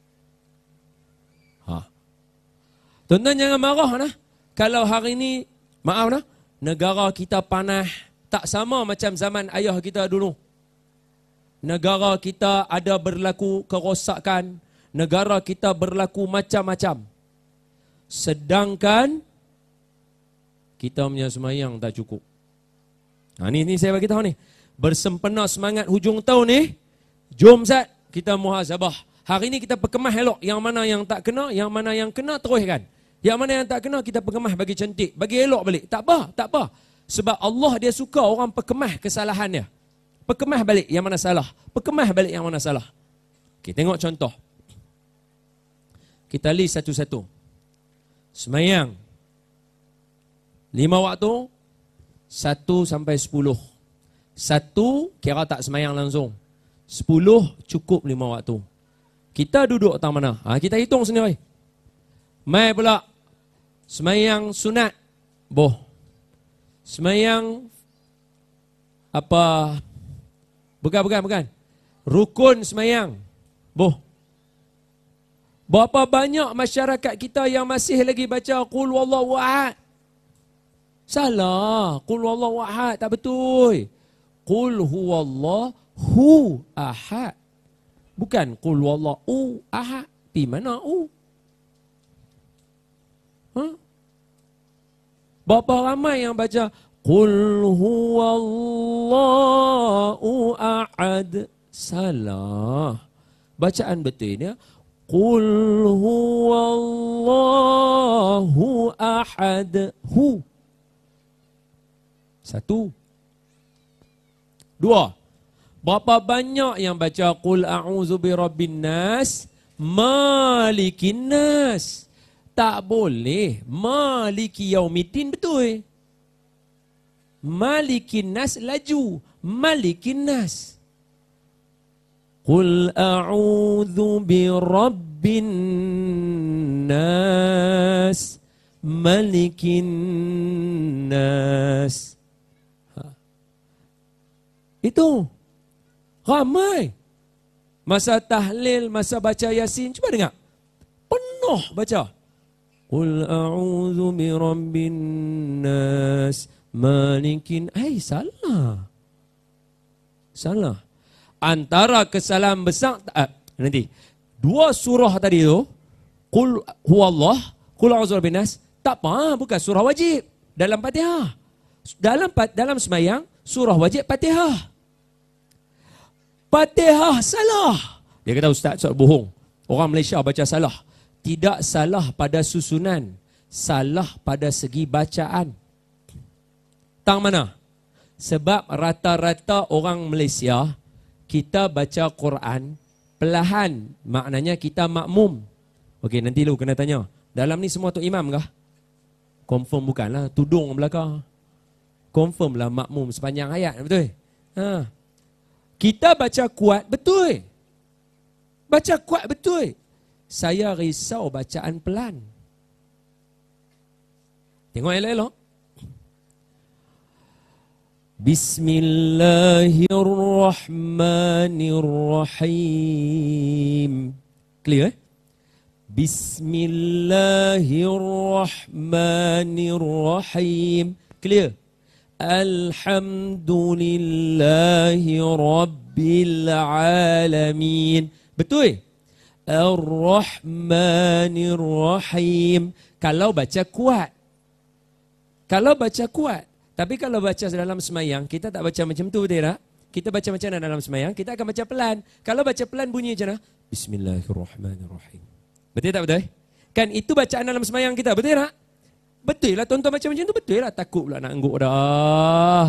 Tuan-tuan jangan marah nah. Kalau hari ini, maaf nah, negara kita panas, tak sama macam zaman ayah kita dulu. Negara kita ada berlaku kerosakan, negara kita berlaku macam-macam. Sedangkan kita punya semayang tak cukup. Ni saya bagi tahu ni. Bersempena semangat hujung tahun ni, jom Zat kita muhasabah. Hari ni kita perkemah elok. Yang mana yang tak kena, yang mana yang kena teruskan. Yang mana yang tak kena kita perkemah bagi cantik, bagi elok balik. Tak apa. Sebab Allah dia suka orang perkemah kesalahannya. Perkemah balik yang mana salah. Perkemah balik yang mana salah. Okey, tengok contoh. Kita list satu-satu. Semayang 5 waktu 1 sampai 10. 1 kira tak semayang langsung. 10 cukup 5 waktu. Kita duduk tang mana? Kita hitung sendiri. Mai pula semayang sunat. Semayang apa? Bukan. Rukun semayang. Berapa banyak masyarakat kita yang masih lagi baca Qul Wallahu Ahad? Salah. Qul Wallahu Ahad tak betul. Qul Huwallahu Ahad. Bukan Qul Wallahu Ahad. Di mana U? Berapa ramai yang baca Qul Huwallahu Ahad? Salah. Bacaan betulnya Qul Huwallahu Ahad. Hu. 1. 2. Berapa banyak yang baca Qul a'udzu birabbin nas, malikin nas? Tak boleh. Maliki yaumiddin betul. Malikin nas laju. Malikin nas. Qul a'udzu birabbin nas, malikin nas. Itu ramai. Masa tahlil, masa baca Yasin, cuba dengar. Penuh baca. Qul a'udzu birabbin nas, malikin. Salah. Antara kesalahan besar nanti 2 surah tadi tu, Qul huwallah, Qul a'udzu birabbin nas, tak apa, bukan surah wajib dalam Fatihah. Dalam semayang surah wajib Fatihah. Fatihah salah. Dia kata ustaz bohong. Orang Malaysia baca salah. Tidak salah pada susunan, salah pada segi bacaan. Tang mana? Sebab rata-rata orang Malaysia kita baca Quran perlahan, maknanya kita makmum. Okey, nanti lu kena tanya. Dalam ni semua tu imam kah? Confirm bukanlah, tudung belakang. Confirm lah makmum sepanjang ayat, betul? Kita baca kuat, betul. Baca kuat, betul. Saya risau bacaan pelan. Tengok elok-elok. Bismillahirrahmanirrahim. Clear Bismillahirrahmanirrahim. Clear. Alhamdulillahi Rabbil Alamin. Betul? Ar-Rahmanir-Rahim. Kalau baca kuat. Tapi kalau baca dalam semayang, kita tak baca macam tu, betul tak? Kita baca macam mana dalam semayang? Kita akan baca pelan. Kalau baca pelan bunyi macam mana? Bismillahirrahmanirrahim. Betul tak betul? Kan itu bacaan dalam semayang kita, betul tak? Betul lah, tuan-tuan baca macam tu, betul lah. Takut pula nak angguk dah.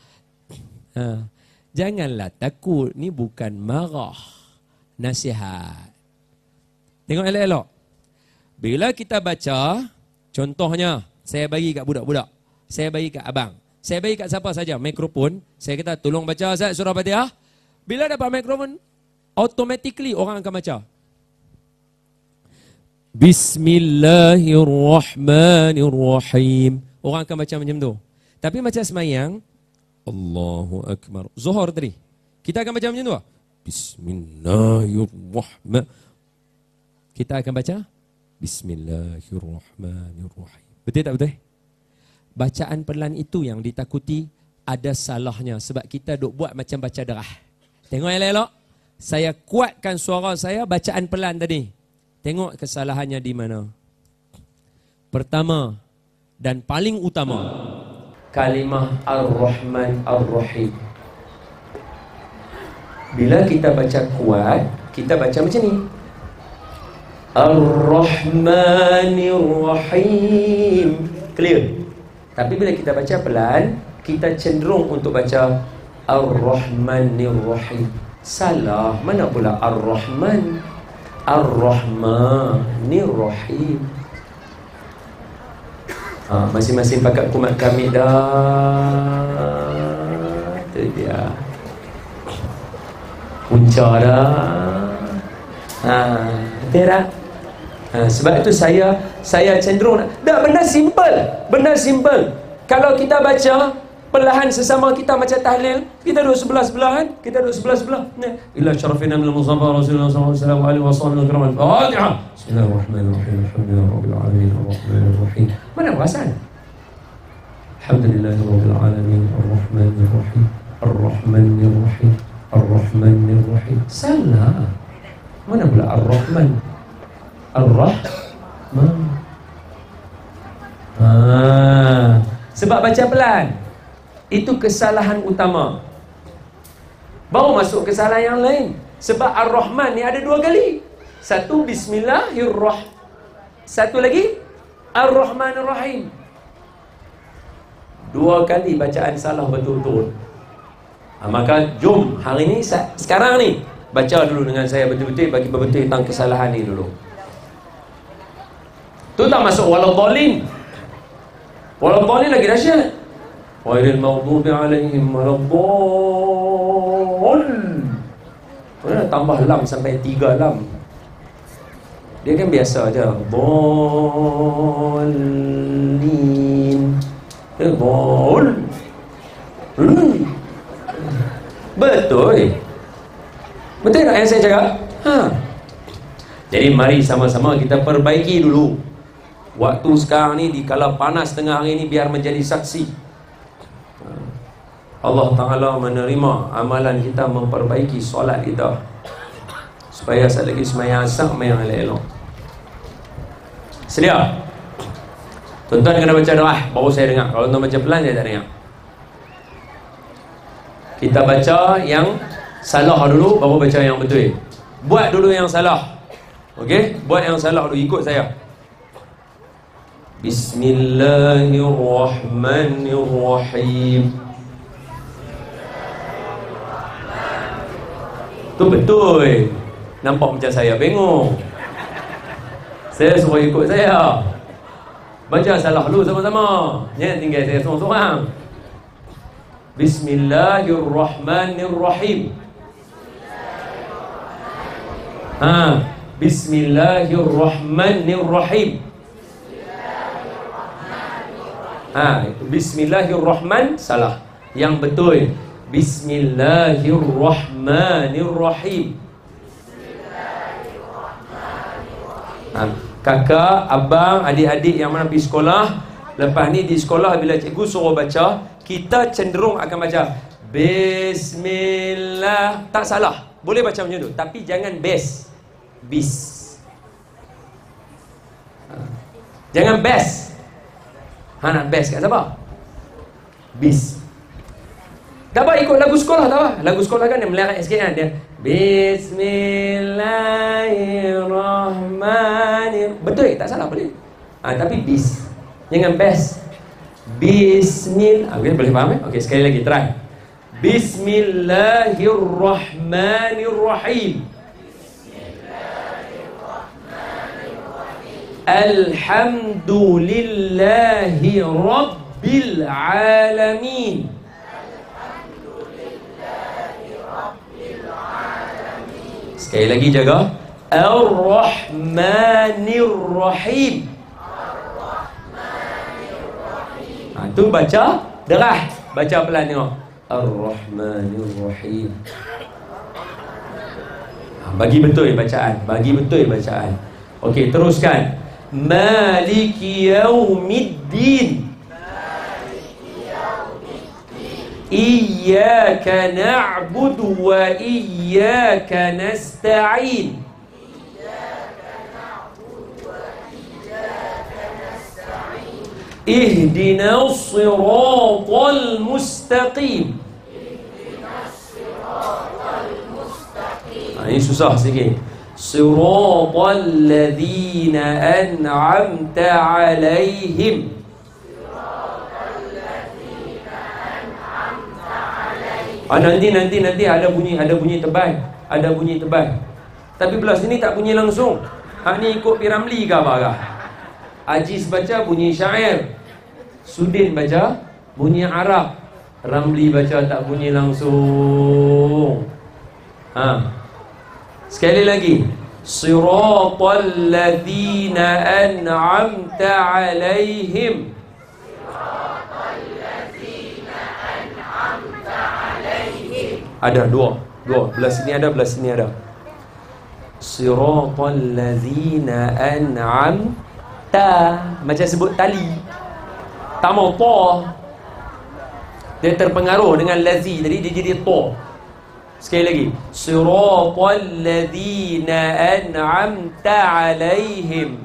Janganlah takut, ni bukan marah. Nasihat. Tengok elok-elok. Bila kita baca, contohnya, saya bagi kat budak-budak. Saya bagi kat abang. Saya bagi kat siapa saja mikrofon. Saya kata, tolong baca Ustaz surah Fatihah. Bila dapat mikrofon, automatically orang akan baca. Bismillahirrahmanirrahim. Orang akan baca macam tu. Tapi macam semayang, Allahu Akbar. Zuhur tadi. Kita akan baca macam tu. Bismillahirrahmanirrahim. Kita akan baca Bismillahirrahmanirrahim. Betul tak betul? Bacaan pelan itu yang ditakuti ada salahnya sebab kita duk buat macam baca derah. Tengok elok-elok. Saya kuatkan suara saya bacaan pelan tadi. Tengok kesalahannya di mana. Pertama dan paling utama, kalimah Ar-Rahman Ar-Rahim. Bila kita baca kuat, kita baca macam ni. Ar-Rahmanir-Rahim. Clear? Tapi bila kita baca pelan, kita cenderung untuk baca Ar-Rahmanir-Rahim. Salah. Mana pula Ar-Rahman? Ar-Rahmanir-Rahim. Masing-masing pakat kumat kami dah. Itu dia. Punca dah. Betul tak? Sebab itu saya cenderung benda simple. Kalau kita baca perlahan sesama kita macam tahlil, kita duduk sebelah-sebelah kan? Ila syarafina minal muzaffar Rasulullah sallallahu alaihi wasallam. Al-Fatihah. Bismillahirrahmanirrahim. Alhamdulillahirabbil alamin arrahmanirrahim. Mana perasan? Alhamdulillahirabbil alamin arrahmanirrahim. Arrahmanirrahim. Arrahmanirrahim. Salah. Mana pula Ar-Rahman? Ar-Rahman. Sebab baca pelan. Itu kesalahan utama. Baru masuk kesalahan yang lain. Sebab Ar-Rahman ni ada dua kali. Satu Bismillahirrahmanirrahim. Satu lagi Ar-Rahmanirrahim. Dua kali bacaan salah betul-betul. Maka jom hari ni, sekarang ni, baca dulu dengan saya betul-betul, bagi betul tentang kesalahan ni dulu. Tu tak masuk waladhdallin. Waladhdallin lagi dahsyat. Ghairil maghdubi alaihim waladdallin. Tambah lam sampai 3 lam. Dia kan biasa aja. Dhallin. Dhall. Betul. Betul tak yang saya cakap? Jadi mari sama-sama kita perbaiki dulu. Waktu sekarang ni di kala panas tengah hari ni biar menjadi saksi. Allah Ta'ala menerima amalan kita, memperbaiki solat kita. Supaya saat lagi semayang yang elok-elok. Sedia? Tuan-tuan kena baca doa, baru saya dengar. Kalau tuan baca pelan, saya tak dengar. Kita baca yang salah dulu, baru baca yang betul. Buat dulu yang salah. Okey? Buat yang salah dulu, ikut saya. Bismillahirrahmanirrahim. Tu betul. Nampak macam saya bengong. Saya suruh ikut saya. Baca salah dulu sama-sama. Jangan tinggal saya seorang-seorang. Bismillahirrahmanirrahim. Bismillahirrahmanirrahim. Bismillahirrahman salah. Yang betul Bismillahirrahmanirrahim. Kakak, abang, adik-adik yang mana pergi sekolah, lepas ni di sekolah bila cikgu suruh baca, kita cenderung akan baca Bismillah. Tak salah, boleh baca macam tu, tapi jangan bis. Jangan best. Nak best kat siapa? Bis. Tak apa, ikut lagu sekolah tak apa. Lagu sekolah kan dia melarat sikit kan. Dia Bismillahirrahmanirrahim. Betul, tak salah, boleh. Tapi bis. Jangan best. Bismillah. Boleh faham Okey, sekali lagi try. Bismillahirrahmanirrahim. Alhamdulillahi Rabbil Alamin. Sekali lagi jaga. Ar-Rahmanir-Rahim. Tu baca derah. Baca pelan tengok. Ar-Rahmanir-Rahim. Bagi betul bacaan. Okey, teruskan. Maliki Yaumiddin. Iyyaka na'budu wa iyyaka nasta'in. Ihdinas siratal mustaqim. Ini susah sikit. Siratal ladzina an'amta 'alaihim. Nanti ada bunyi tebal. Tapi belah sini tak bunyi langsung. Ni ikut Piramli ke apa kah? Aziz baca bunyi syair, Sudin baca bunyi Arab, Ramli baca tak bunyi langsung. Sekali lagi. Siratal ladzina an'amta 'alaihim. Ada dua. Belah sini ada, belah sini ada. Siratal ladzina an'amta. Macam sebut tali. Tak mau ta. Dia terpengaruh dengan lazi, jadi dia jadi ta. Sekali lagi. Siratal ladzina an'amta 'alaihim.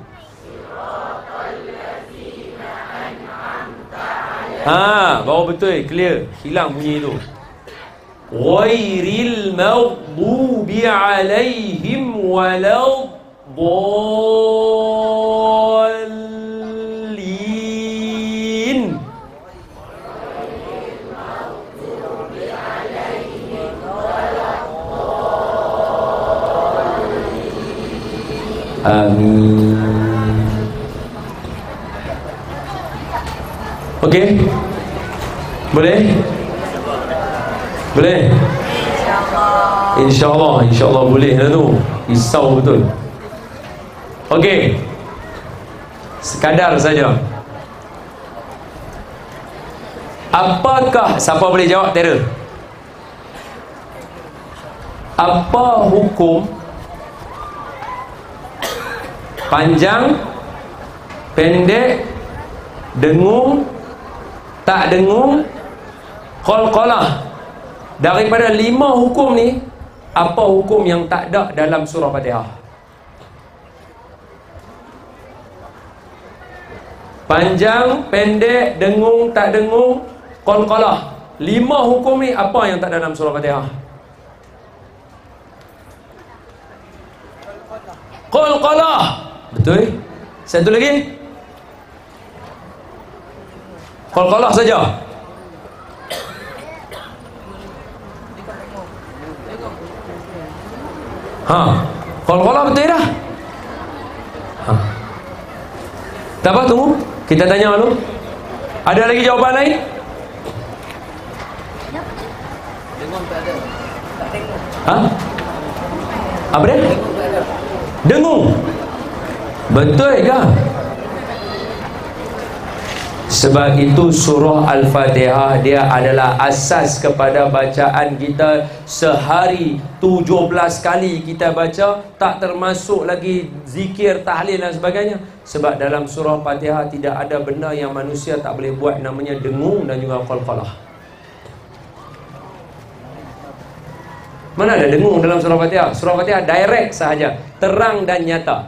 Baru betul, clear. Hilang bunyi itu. Ghairil maghdubi 'alaihim waladdallin. Amin. Okey? Boleh? Boleh? InsyaAllah boleh lah tu. Risau betul. Okey, sekadar saja. Apakah, siapa boleh jawab terror? Apa hukum panjang, pendek, dengung, tak dengung, qalqalah? Daripada 5 hukum ni, apa hukum yang tak ada dalam surah Fatihah? Panjang, pendek, dengung, tak dengung, qalqalah. 5 hukum ni apa yang tak ada dalam surah Fatihah? Qalqalah. Betul? Satu lagi. Qalqalah saja. Qalqalah betul dah. Tak apa, tunggu. Kita tanya dulu. Ada lagi jawapan lain? Dengung tak ada. Tak dengung. Apa dia? Dengung. Betul ke? Sebab itu surah Al-Fatihah dia adalah asas kepada bacaan kita. Sehari 17 kali kita baca, tak termasuk lagi zikir, tahlil dan sebagainya. Sebab dalam surah Fatihah tidak ada benda yang manusia tak boleh buat, namanya dengung dan juga qalqalah. Mana ada dengung dalam surah Fatihah? Surah Fatihah direct sahaja, terang dan nyata.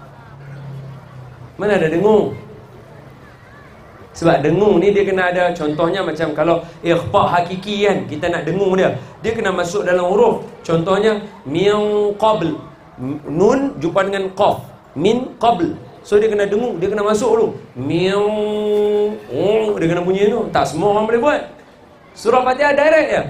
Mana ada dengung? Sebab dengung ni dia kena ada, contohnya macam kalau ikhfa' hakiki kan, kita nak dengung dia, dia kena masuk dalam huruf. Contohnya min qabl, nun jumpa dengan qaf, min qabl. So dia kena dengung, dia kena masuk dulu. Min, dia kena bunyi tu. Tak semua orang boleh buat. Surah Fatihah direct ya.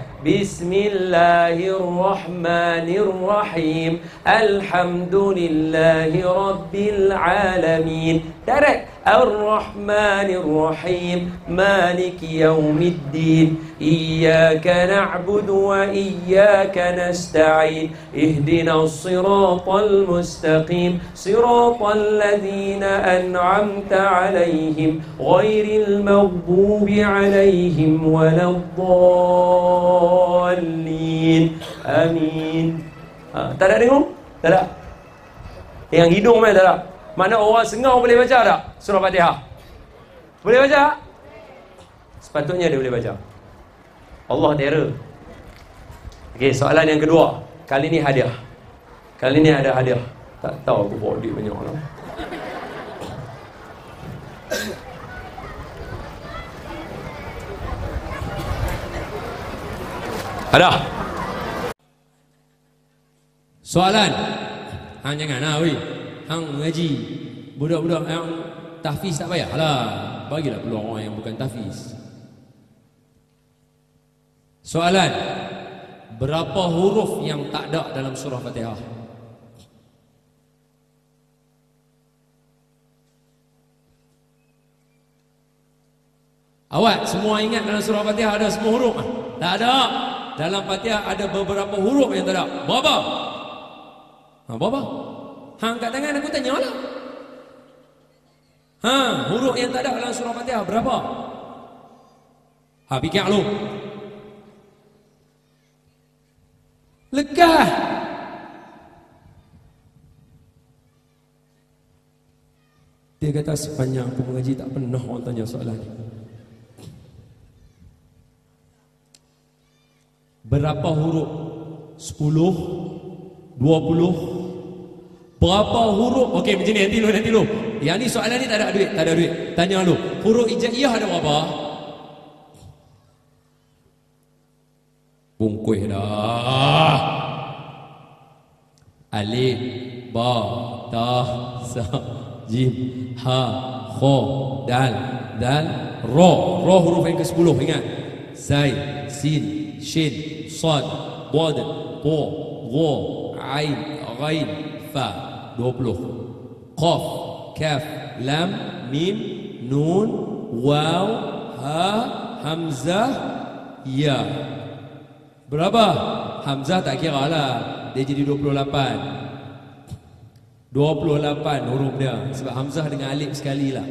Bismillahirrahmanirrahim. Alhamdulillahi rabbil alamin. Direct. Ar-Rahmanir-Rahim. Maliki yaumiddin. Iyyaka na'budu wa iyyaka nasta'in. Ihdinas siratal mustaqim. Siratal ladzina an'amta 'alaihim ghairil maghdubi 'alaihim waladdallin. Amin. Tak ada dengung? Tak ada. Yang hidung mana tak ada? Mana orang sengau boleh baca tak surah Fatihah? Boleh baca? Sepatutnya dia boleh baca. Allah terror. Okey, soalan yang kedua. Kali ni hadiah. Kali ni ada hadiah. Tak tahu aku bawa duit banyak lah. Ada? Soalan. Hang jangan lah weh. Hang mengaji. Budak-budak yang tahfiz tak payah lah. Bagilah peluang orang yang bukan tahfiz. Soalan. Berapa huruf yang tak ada dalam surah Fatihah? Awak semua ingat dalam surah Fatihah ada semua huruf? Tak ada. Dalam Fatihah ada beberapa huruf yang tak ada. Berapa? Berapa? Hang kat tangan aku tanya lah. Huruf yang tak ada dalam surah Fatihah berapa? Fikir lu. Legah. Dia kata sepanjang aku mengaji tak pernah orang tanya soalan ni. Berapa huruf? 10? 20? Berapa huruf? Okey, macam ni, nanti lu. Yang ni soalan ni tak ada duit. Tanya lu. Huruf hijaiyah ada berapa? Bungkuh dah. Alif, ba, ta, sa, jim, ha, kha, dal, ra. Ra huruf yang ke-10, ingat. Zai, sin, shin, sad, dad, ta, dha, ain, ghain, fa. 20. Qaf, kaf, lam, mim, nun, waw, ha, hamzah, ya. Berapa? Hamzah tak kira lah. Dia jadi 28. 28 huruf dia. Sebab Hamzah dengan alif sekali lah.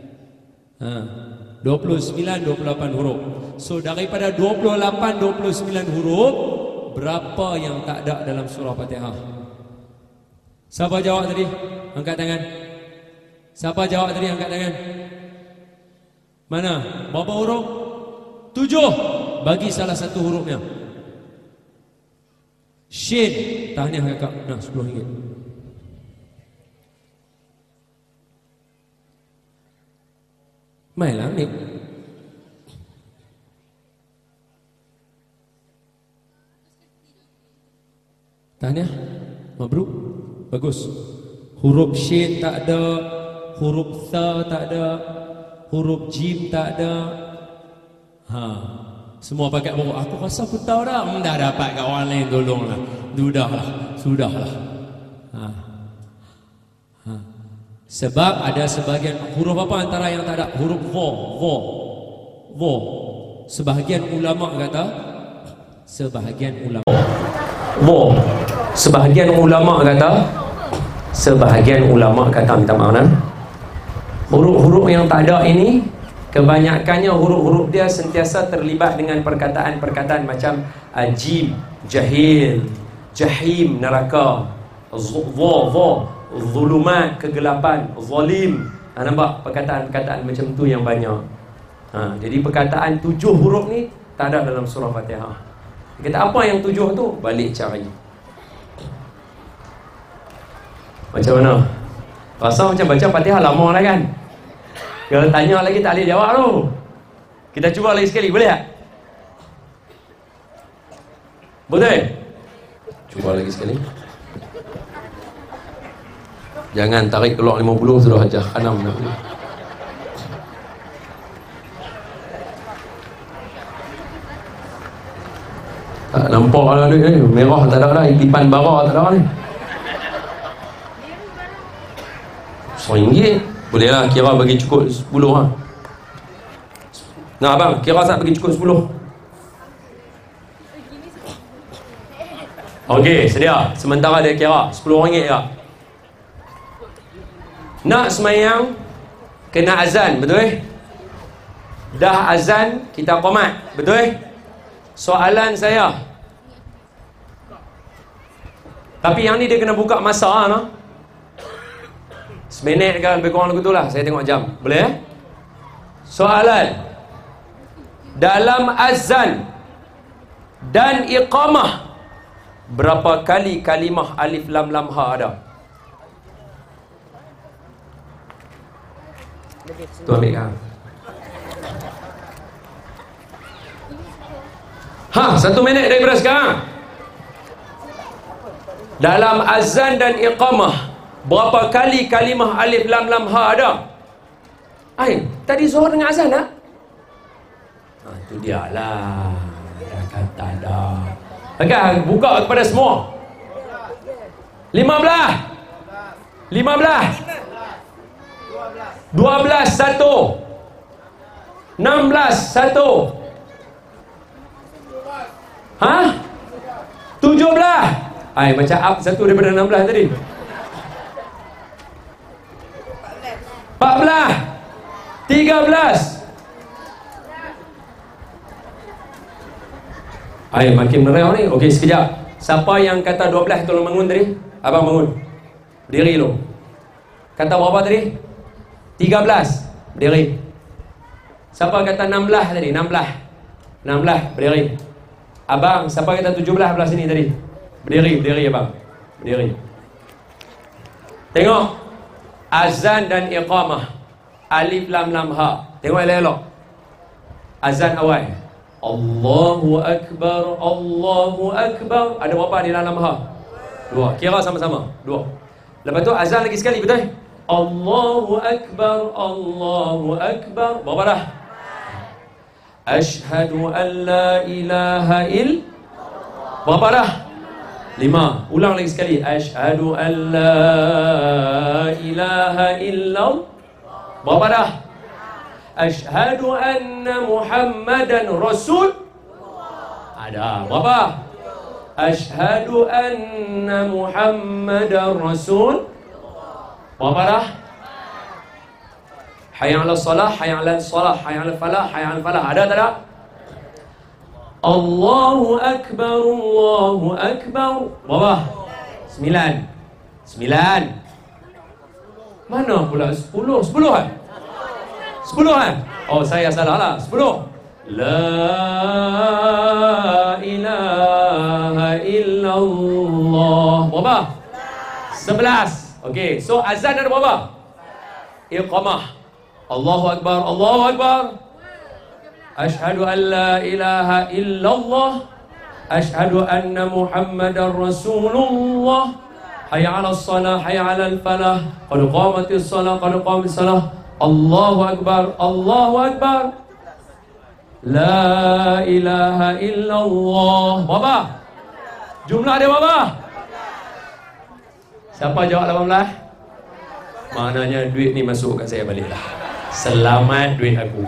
29, 28 huruf. So daripada 28, 29 huruf, berapa yang tak ada dalam surah Fatihah? Siapa jawab tadi? Angkat tangan. Siapa jawab tadi? Angkat tangan. Mana? Berapa huruf? 7. Bagi salah satu hurufnya. Shin. Tahniah kakak. Nah, RM10. Mainlah ni. Tahniah. Mabruk. Bagus. Huruf shin tak ada, huruf tha tak ada, huruf jim tak ada. Semua pakai buku. Aku rasa aku tahu dah. Dah dapat kat orang lain tolonglah. Sudahlah. Sebab ada sebahagian huruf apa antara yang tak ada? Huruf vo. Sebahagian ulama kata Sebahagian ulama kata minta maaf. Huruf-huruf yang tak ada ini kebanyakannya huruf-huruf dia sentiasa terlibat dengan perkataan-perkataan macam jim, jahil, jahim, neraka, zulumat, kegelapan, zalim. Nampak perkataan-perkataan macam tu yang banyak. Jadi perkataan 7 huruf ni tak ada dalam surah Fatihah. Kata apa yang 7 tu? Balik cari. Macam mana? Rasa macam baca Fatihah lama lah kan? Kalau tanya lagi tak boleh jawab tu. Kita cuba lagi sekali, boleh tak? Boleh? Cuba lagi sekali. Jangan tarik keluar 50 sudah aja. 6 dah. Tak nampak lah duit ni. Merah tak ada lah. Intipan bara tak ada ni. RM100. Boleh lah kira bagi cukup 10 ha. Nah abang, kira tak bagi cukup 10. Okey, sedia. Sementara dia kira RM10 ya. Nak semayang kena azan, betul? Dah azan kita qomat, betul? Soalan saya. Tapi yang ni dia kena buka masa no? Seminit ke lebih kurang begitu lah. Saya tengok jam. Boleh? Soalan. Dalam azan dan iqamah, berapa kali kalimah alif lam lam ha ada? Tu ambil kan? 1 minit daripada sekarang. Dalam azan dan iqamah, berapa kali kalimah alif lam lam ha ada? Tadi zuhur dengan azan tak? Itu dia lah. Dah kata ada. Okey, buka kepada semua. 15 12 1 16 1 17 macam up 1 daripada 16 tadi. 14 13 makin merah ni. Okey, sekejap. Siapa yang kata 12 tolong bangun tadi? Abang bangun. Berdiri dulu. Kata berapa tadi? 13. Berdiri. Siapa kata 16 tadi? 16. Berdiri. Abang, siapa kata 17 belah sini tadi? Berdiri abang. Berdiri. Tengok. Azan dan iqamah. Alif lam lam ha. Tengok elok-elok. Azan awal. Allahu Akbar, Allahu Akbar. Ada berapa di dalam ha? 2. Kira sama-sama. 2. Lepas tu azan lagi sekali, betul? Allahu Akbar, Allahu Akbar. Berapa dah? Ashhadu an la ilaha il. Berapa dah? 5. Ulang lagi sekali. Ashhadu an la ilaha illallah. Berapa dah? Ashhadu anna Muhammadan Rasul. Ada. Berapa? Ashhadu anna Muhammadan Rasul. Berapa dah? Hayya 'alas salah, hayya 'alal salah, hayya 'alal falah, hayya 'alal falah. Ada tak ada? Allahu Akbar, Allahu Akbar. Berapa? 9. Mana pula 10? 10 kan? 10 kan? Oh, saya salah lah. 10. La ilaha illallah. Berapa? 11. Okey, so azan ada berapa? Iqamah. Allahu Akbar, Allahu Akbar. Ashhadu an la ilaha illallah. Ashhadu anna Muhammadar Rasulullah. Hayya 'alas salah, hayya 'alal falah. Qad qamatis salah, qad qamatis salah. Allahu Akbar, Allahu Akbar. La ilaha illallah. Berapa? Jumlah dia berapa? Siapa jawab 18? Maknanya duit ni masuk kat saya balik lah. Selamat duit aku.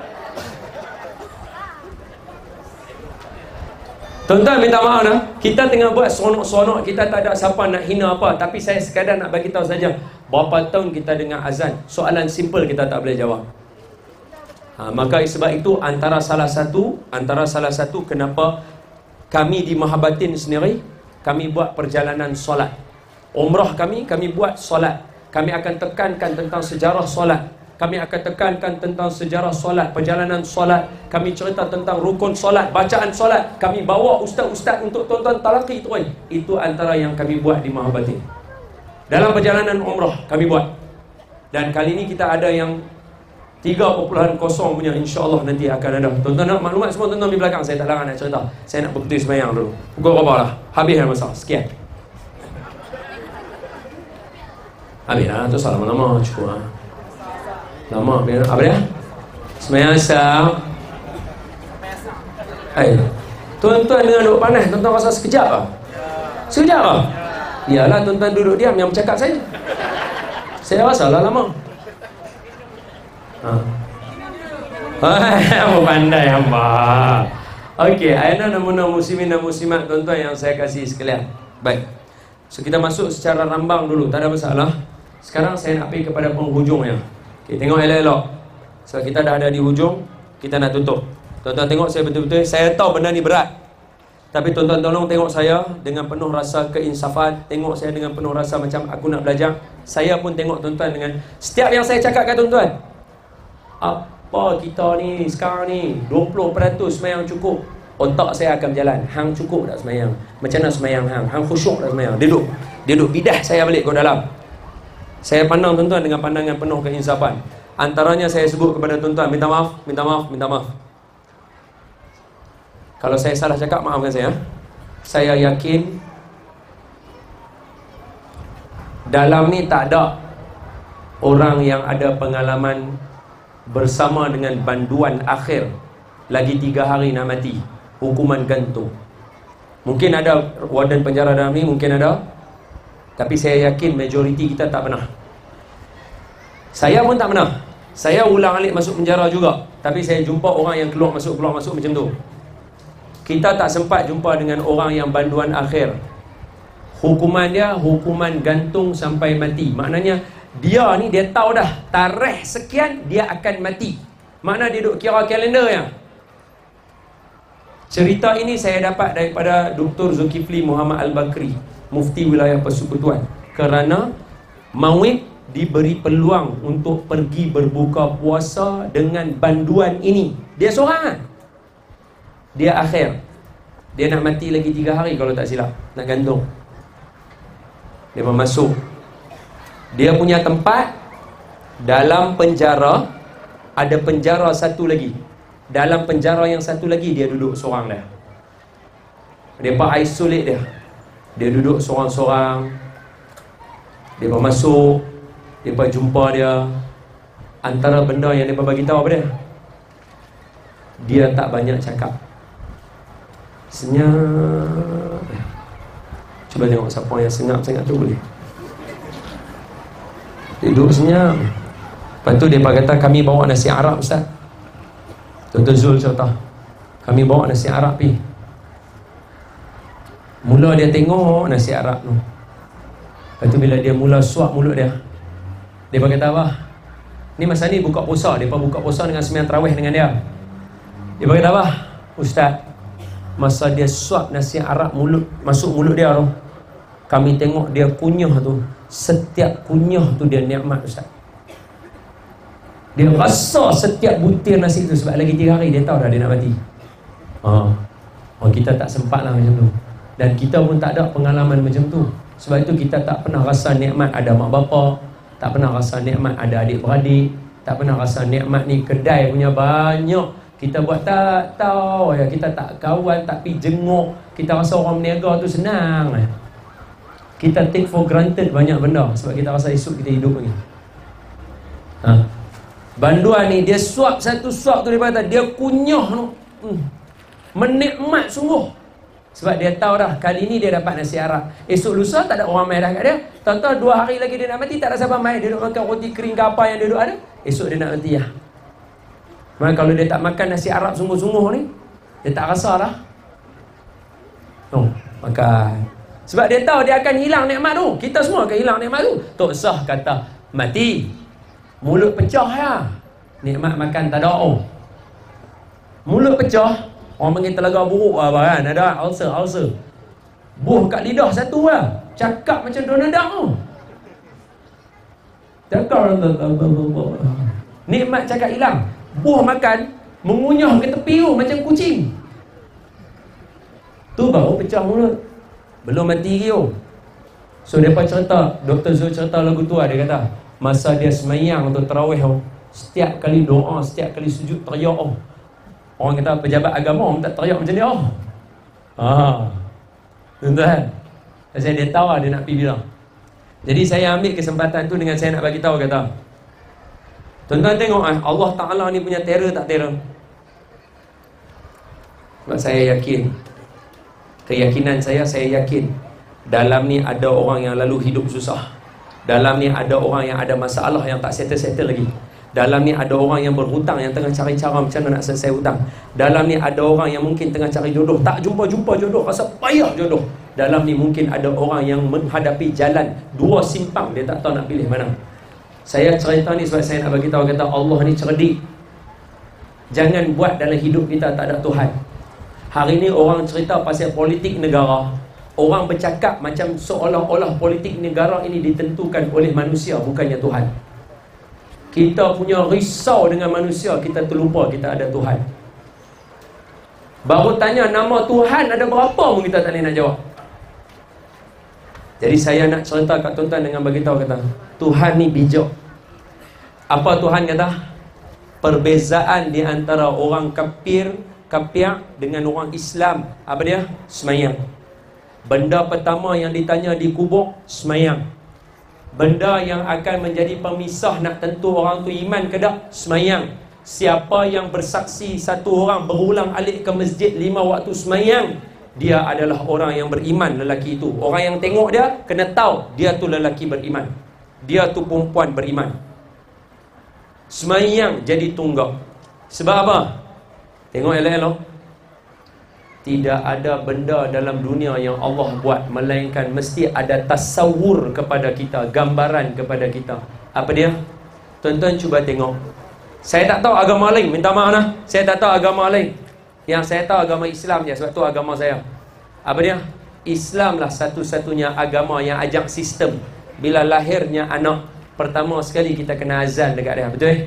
Tuan-tuan minta maaf dah. Kita tengah buat seronok-seronok. Kita tak ada siapa nak hina apa. Tapi saya sekadar nak bagi tahu saja. Berapa tahun kita dengar azan, soalan simple kita tak boleh jawab. Maka sebab itu antara salah satu kenapa kami di Mahabatin sendiri, kami buat perjalanan solat. Umrah kami buat solat. Kami akan tekankan tentang sejarah solat. Kami akan tekankan tentang sejarah solat, perjalanan solat. Kami cerita tentang rukun solat, bacaan solat. Kami bawa ustaz-ustaz untuk tuan-tuan talaqi itu. Itu antara yang kami buat di Mahabatin. Dalam perjalanan umrah kami buat. Dan kali ini kita ada yang 3.0 punya, insya-Allah nanti akan ada. Tuan-tuan nak maklumat semua, tuan-tuan di belakang. Saya tak larang nak cerita. Saya nak berputus sembahyang dulu. Pukul berapa lah? Habis dah masa. Sekian. Habis lah. Tu salah lama cukup lah. Lama. Apa dia? Sembahyang asar. Tuan-tuan dengan duduk panas, tuan-tuan rasa sekejap lah? Sekejap lah? Iyalah, tuan-tuan duduk diam yang bercakap saya. Saya rasa lah lama. Pandai hamba. Okey, ayana namuna muslimin dan muslimat tuan-tuan yang saya kasih sekalian. Baik. So kita masuk secara rambang dulu, tak ada masalah. Sekarang saya nak pergi kepada penghujungnya. Okey, tengok elok-elok. So kita dah ada di hujung, kita nak tutup. Tuan-tuan tengok saya betul-betul, saya tahu benda ni berat. Tapi tuan-tuan tolong tengok saya dengan penuh rasa keinsafan. Tengok saya dengan penuh rasa macam aku nak belajar. Saya pun tengok tuan-tuan dengan setiap yang saya cakap kat tuan-tuan. Apa kita ni sekarang ni 20% semayang cukup, otak saya akan berjalan. Hang cukup tak semayang? Macam mana semayang hang? Hang khusyuk tak semayang? Duduk bidah saya balik ke dalam. Saya pandang tuan-tuan dengan pandangan penuh keinsafan. Antaranya saya sebut kepada tuan-tuan, minta maaf. Kalau saya salah cakap, maafkan saya. Saya yakin dalam ni tak ada orang yang ada pengalaman bersama dengan banduan akhir lagi 3 hari nak mati, hukuman gantung. Mungkin ada warden penjara dalam ni, mungkin ada. Tapi saya yakin majoriti kita tak pernah. Saya pun tak pernah. Saya ulang alik masuk penjara juga, tapi saya jumpa orang yang keluar masuk macam tu. Kita tak sempat jumpa dengan orang yang banduan akhir. Hukuman dia hukuman gantung sampai mati. Maknanya dia ni dia tahu dah tarikh sekian dia akan mati. Mana dia duk kira kalender ya. Cerita ini saya dapat daripada Dr. Zulkifli Muhammad Al-Bakri, Mufti Wilayah Persekutuan. Kerana Mawib diberi peluang untuk pergi berbuka puasa dengan banduan ini. Dia seorang. Dia akhir. Dia nak mati lagi 3 hari kalau tak silap. Nak gantung. Dia masuk. Dia punya tempat dalam penjara. Ada penjara satu lagi. Dalam penjara yang satu lagi dia duduk seorang dah. Mereka isolate dia. Dia duduk seorang-seorang. Dia masuk. Dia jumpa dia. Antara benda yang dia bagi tahu apa dia? Dia tak banyak cakap. Senyap. Cuba tengok siapa yang senyap sangat tu boleh. Duduk senyap. Lepas tu dia kata kami bawa nasi Arab Ustaz. Tuan-tuan Zul contoh, kami bawa nasi Arab pergi. Mula dia tengok nasi Arab tu. Lepas tu bila dia mula suap mulut dia, dia kata apa? Ni masa ni buka puasa. Dia buka puasa dengan sembahyang tarawih dengan dia. Dia kata apa? Ustaz, masa dia suap nasi Arab masuk mulut dia tu, kami tengok dia kunyah tu. Setiap kunyah tu dia nikmat Ustaz. Dia rasa setiap butir nasi tu. Sebab lagi 3 hari dia tahu dah dia nak mati. Kita tak sempat lah macam tu. Dan kita pun tak ada pengalaman macam tu. Sebab itu kita tak pernah rasa nikmat ada mak bapa, tak pernah rasa nikmat ada adik-beradik, tak pernah rasa nikmat ni kedai punya banyak. Kita buat tak tahu ya, kita tak kawan, tak pergi jenguk. Kita rasa orang berniaga tu senang. Kita take for granted banyak benda sebab kita rasa esok kita hidup lagi. Banduan ni dia suap satu suap tu, dia kata dia kunyah tu. Menikmat sungguh. Sebab dia tahu dah kali ni dia dapat nasi Arab. Esok lusa tak ada orang mai dah kat dia. Tahu-tahu 2 hari lagi dia nak mati, tak ada siapa mai. Dia duduk makan roti kering ke apa yang dia duduk ada. Esok dia nak mati lah. Maka kalau dia tak makan nasi Arab sungguh-sungguh ni, dia tak rasa dah. Makan. Sebab dia tahu dia akan hilang nikmat tu. Kita semua akan hilang nikmat tu. Tok Sah kata, mati. Mulut pecah ya. Nikmat makan tak ada. Mulut pecah, orang panggil telaga buruk lah kan, ada ulcer. Buh kat lidah satu lah. Cakap macam Donald Duck tu. Cakap nikmat cakap hilang. Buh makan, mengunyah ke tepi tu macam kucing. Tu baru pecah mulut. Belum mati lagi tu. So mereka cerita, Dr. Zul cerita lagu tu, dia kata masa dia semayang untuk tarawih tu, setiap kali doa, setiap kali sujud teriak tu. Orang kata pejabat agama orang tak teriak macam dia. Tuan-tuan, pasal dia tahu dia nak pergi bilang. Jadi saya ambil kesempatan tu dengan saya nak bagi tahu, kata tuan-tuan tengok Allah Ta'ala ni punya terror tak terror. Sebab saya yakin, keyakinan saya yakin dalam ni ada orang yang lalu hidup susah. Dalam ni ada orang yang ada masalah yang tak settle lagi. Dalam ni ada orang yang berhutang, yang tengah cari cara macam mana nak selesai hutang. Dalam ni ada orang yang mungkin tengah cari jodoh, tak jumpa jodoh, rasa payah jodoh. Dalam ni mungkin ada orang yang menghadapi jalan dua simpang, dia tak tahu nak pilih mana. Saya cerita ni sebab saya nak bagi tahu, kata Allah ni cerdik. Jangan buat dalam hidup kita tak ada Tuhan. Hari ni orang cerita pasal politik negara, orang bercakap macam seolah-olah politik negara ini ditentukan oleh manusia, bukannya Tuhan. Kita punya risau dengan manusia, kita terlupa kita ada Tuhan. Baru tanya nama Tuhan ada berapa pun kita tak boleh nak jawab. Jadi saya nak cerita kat tuan-tuan dengan bagi tahu, kata Tuhan ni bijak. Apa Tuhan kata? Perbezaan di antara orang kafir dengan orang Islam, apa dia? Semayang. Benda pertama yang ditanya di kubur, semayang. Benda yang akan menjadi pemisah nak tentu orang tu iman ke tak, semayang. Siapa yang bersaksi satu orang berulang alik ke masjid 5 waktu semayang, dia adalah orang yang beriman, lelaki itu. Orang yang tengok dia kena tahu dia tu lelaki beriman, dia tu perempuan beriman. Semayang jadi tunggak. Sebab apa? Tengok elok-elok. Tidak ada benda dalam dunia yang Allah buat melainkan mesti ada tasawur kepada kita, gambaran kepada kita. Apa dia? Tuan-tuan cuba tengok. Saya tak tahu agama lain, minta maaf lah. Saya tak tahu agama lain. Yang saya tahu agama Islam je, sebab tu agama saya. Apa dia? Islam lah satu-satunya agama yang ajak sistem. Bila lahirnya anak, pertama sekali kita kena azan dekat dia, betul?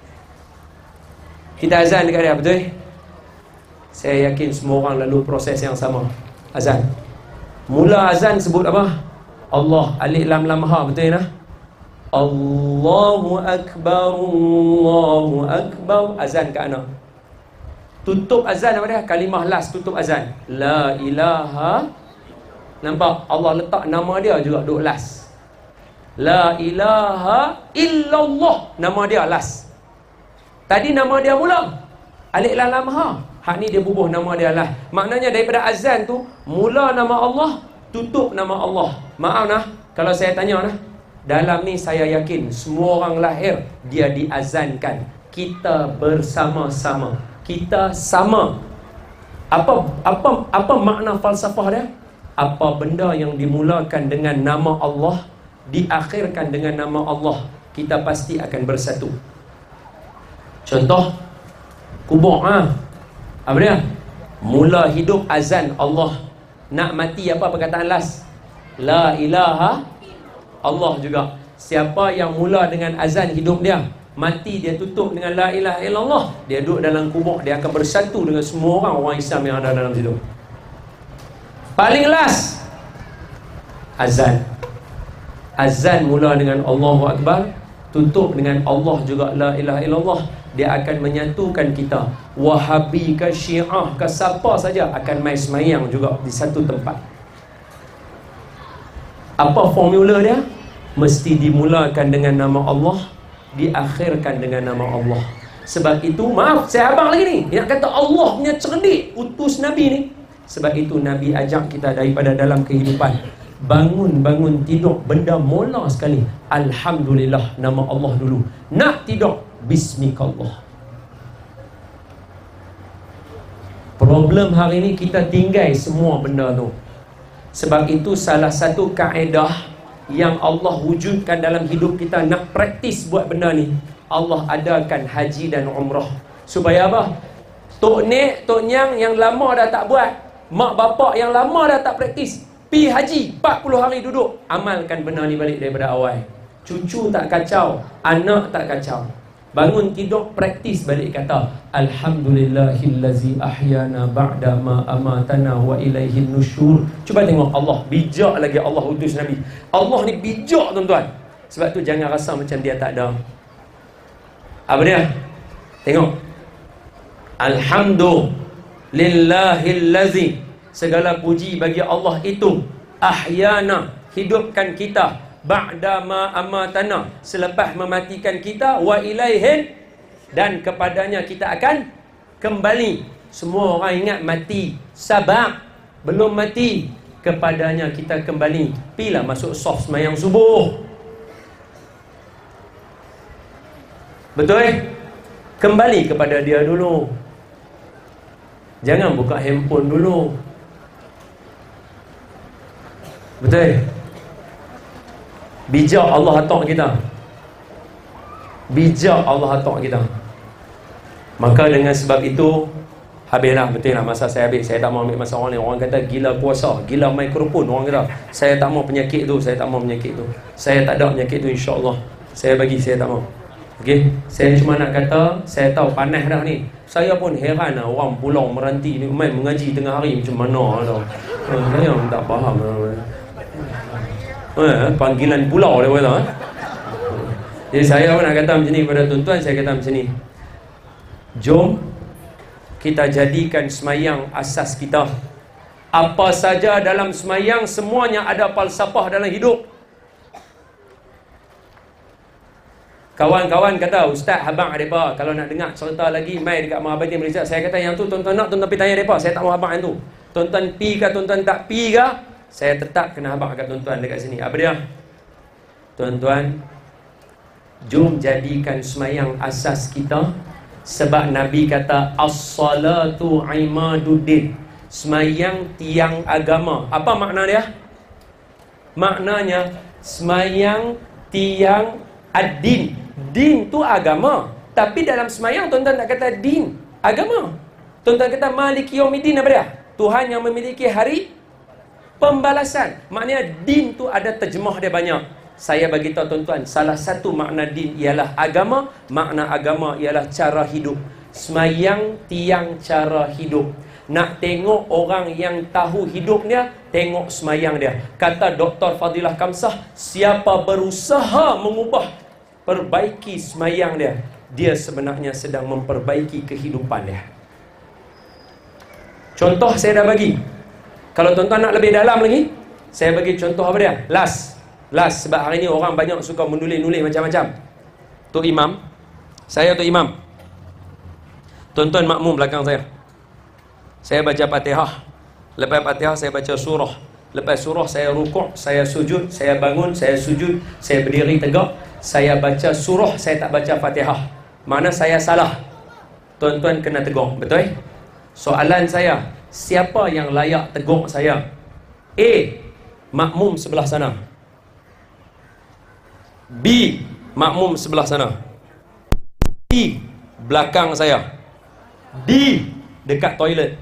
Kita azan dekat dia, betul? Saya yakin semua orang lalu proses yang sama. Azan. Mula azan sebut apa? Allah, alif lam lam ha, betul tak? Allahu Akbar, Allahu Akbar. Azan ke anak. Tutup azan apa dia? Kalimah last tutup azan. La ilaha. Nampak? Allah letak nama dia juga duk last. La ilaha illallah. Nama dia last. Tadi nama dia mula. Alif lam lam ha. Hak ni dia bubuh nama dia lah. Maknanya daripada azan tu, mula nama Allah, tutup nama Allah. Maaf nah, kalau saya tanya nah, dalam ni saya yakin semua orang lahir dia diazankan. Kita bersama-sama. Kita sama. Apa makna falsafah dia? Apa benda yang dimulakan dengan nama Allah, diakhirkan dengan nama Allah, kita pasti akan bersatu. Contoh kubur apa dia? Mula hidup azan Allah. Nak mati apa perkataan last? La ilaha Allah juga. Siapa yang mula dengan azan hidup dia, mati dia tutup dengan la ilaha illallah, dia duduk dalam kubur, dia akan bersatu dengan semua orang Islam yang ada dalam situ. Paling last azan. Azan mula dengan Allahu Akbar, tutup dengan Allah juga la ilaha illallah. Dia akan menyatukan kita. Wahabi ke Syiah ke siapa saja akan main semayang juga di satu tempat. Apa formula dia? Mesti dimulakan dengan nama Allah, diakhirkan dengan nama Allah. Sebab itu, maaf saya abang lagi ni, yang kata Allah punya cerdik utus Nabi ni. Sebab itu Nabi ajak kita daripada dalam kehidupan, bangun tidur, benda mula sekali, alhamdulillah, nama Allah dulu. Nak tidur, bismillah. Problem hari ini kita tinggal semua benda tu. Sebab itu salah satu kaedah yang Allah wujudkan dalam hidup kita, nak praktis buat benda ni, Allah adakan haji dan umrah. Supaya apa? Tok Nek, Tok Nyang yang lama dah tak buat, mak bapak yang lama dah tak praktis, pi haji 40 hari duduk, amalkan benda ni balik daripada awal. Cucu tak kacau, anak tak kacau. Bangun tidur, praktis balik kata Alhamdulillahillazi ahyana ba'da ma amatana wa ilaihin nusyur. Cuba tengok Allah, bijak lagi Allah utus Nabi. Allah ni bijak tuan-tuan. Sebab tu jangan rasa macam dia tak ada. Apa dia? Tengok. Alhamdulillahillazi, segala puji bagi Allah itu, ahyana, hidupkan kita, ba'da ma amatana, selepas mematikan kita, wa ilaihin, dan kepadanya kita akan kembali. Semua orang ingat mati, sabar, belum mati, kepadanya kita kembali. Pilah masuk soft semayang subuh. Betul? Kembali kepada dia dulu. Jangan buka handphone dulu. Betul? Bijak Allah atok kita. Bijak Allah atok kita. Maka dengan sebab itu, habislah, betul lah masa saya habis. Saya tak mau ambil masa orang ni. Orang kata gila puasa, gila mikrofon. Orang kata saya tak mau penyakit tu, saya tak mau penyakit tu, saya tak ada penyakit tu, insya-Allah. Saya bagi, saya tak mau. Okey, saya cuma nak kata, saya tahu panas dah ni. Saya pun heran lah, orang pulang meranti ni main mengaji tengah hari macam mana tau. Saya tak faham. Panggilan pulau dia kata. Jadi saya pun nak kata macam ni kepada tuan-tuan. Saya kata macam ni, jom kita jadikan semayang asas kita. Apa saja dalam semayang, semuanya ada falsafah dalam hidup. Kawan-kawan kata, Ustaz, abang mereka kalau nak dengar cerita lagi, mai dekat Mahabadi Malaysia. Saya kata yang tu tuan-tuan nak, tuan-tuan pergi tanya mereka. Saya tak mahu abang yang tu. Tuan-tuan pi ke, tuan-tuan tak pi ke, saya tetap kena abang kat tuan-tuan dekat sini. Apa dia? Tuan-tuan, jom jadikan semayang asas kita. Sebab Nabi kata as-salatu imaduddin, semayang tiang agama. Apa makna dia? Maknanya semayang tiang ad-din. Din tu agama. Tapi dalam semayang tuan-tuan tak kata din, agama. Tuan-tuan kata maliki yaumiddin. Apa dia? Tuhan yang memiliki hari pembalasan. Maknanya din tu ada terjemah dia banyak. Saya bagi tahu tuan-tuan, salah satu makna din ialah agama. Makna agama ialah cara hidup. Semayang tiang cara hidup. Nak tengok orang yang tahu hidupnya, tengok semayang dia. Kata Dr. Fadilah Kamsah, siapa berusaha mengubah, perbaiki semayang dia, dia sebenarnya sedang memperbaiki kehidupan dia. Contoh saya dah bagi. Kalau tuan-tuan nak lebih dalam lagi, saya bagi contoh apa dia? Last, sebab hari ni orang banyak suka menulis-nulis macam-macam. Tok Imam, saya Tok Imam, tuan-tuan makmum belakang saya. Saya baca Fatihah. Lepas Fatihah saya baca surah. Lepas surah saya rukuk, saya sujud, saya bangun, saya sujud, saya berdiri tegak, saya baca surah, saya tak baca Fatihah. Mana saya salah? Tuan-tuan kena tegur, betul? Soalan saya, siapa yang layak tegur saya? A, makmum sebelah sana. B, makmum sebelah sana. C, belakang saya. D, dekat toilet.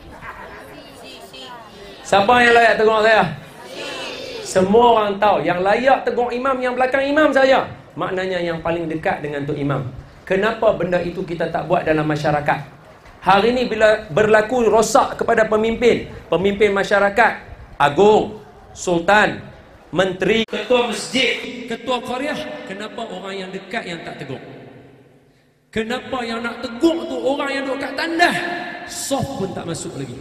Siapa yang layak tegur saya? Semua orang tahu yang layak tegur imam yang belakang imam saya. Maknanya yang paling dekat dengan tu imam. Kenapa benda itu kita tak buat dalam masyarakat? Hari ini bila berlaku rosak kepada pemimpin, pemimpin masyarakat, agung, sultan, menteri, ketua masjid, ketua qaryah, kenapa orang yang dekat yang tak tegur? Kenapa yang nak tegur tu orang yang duduk kat tandas? Soft pun tak masuk lagi.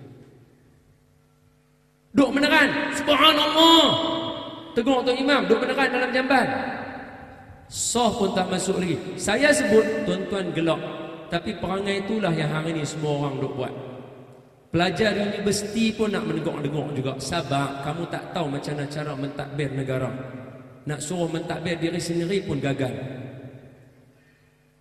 Duk meneran, subhanallah. Tegur tu imam, duk meneran dalam jamban. Soft pun tak masuk lagi. Saya sebut tuan-tuan gelak, tapi perangai itulah yang hari ni semua orang duk buat. Pelajar universiti pun nak meneguk-neguk juga. Sabar, kamu tak tahu macam mana cara mentadbir negara. Nak suruh mentadbir diri sendiri pun gagal.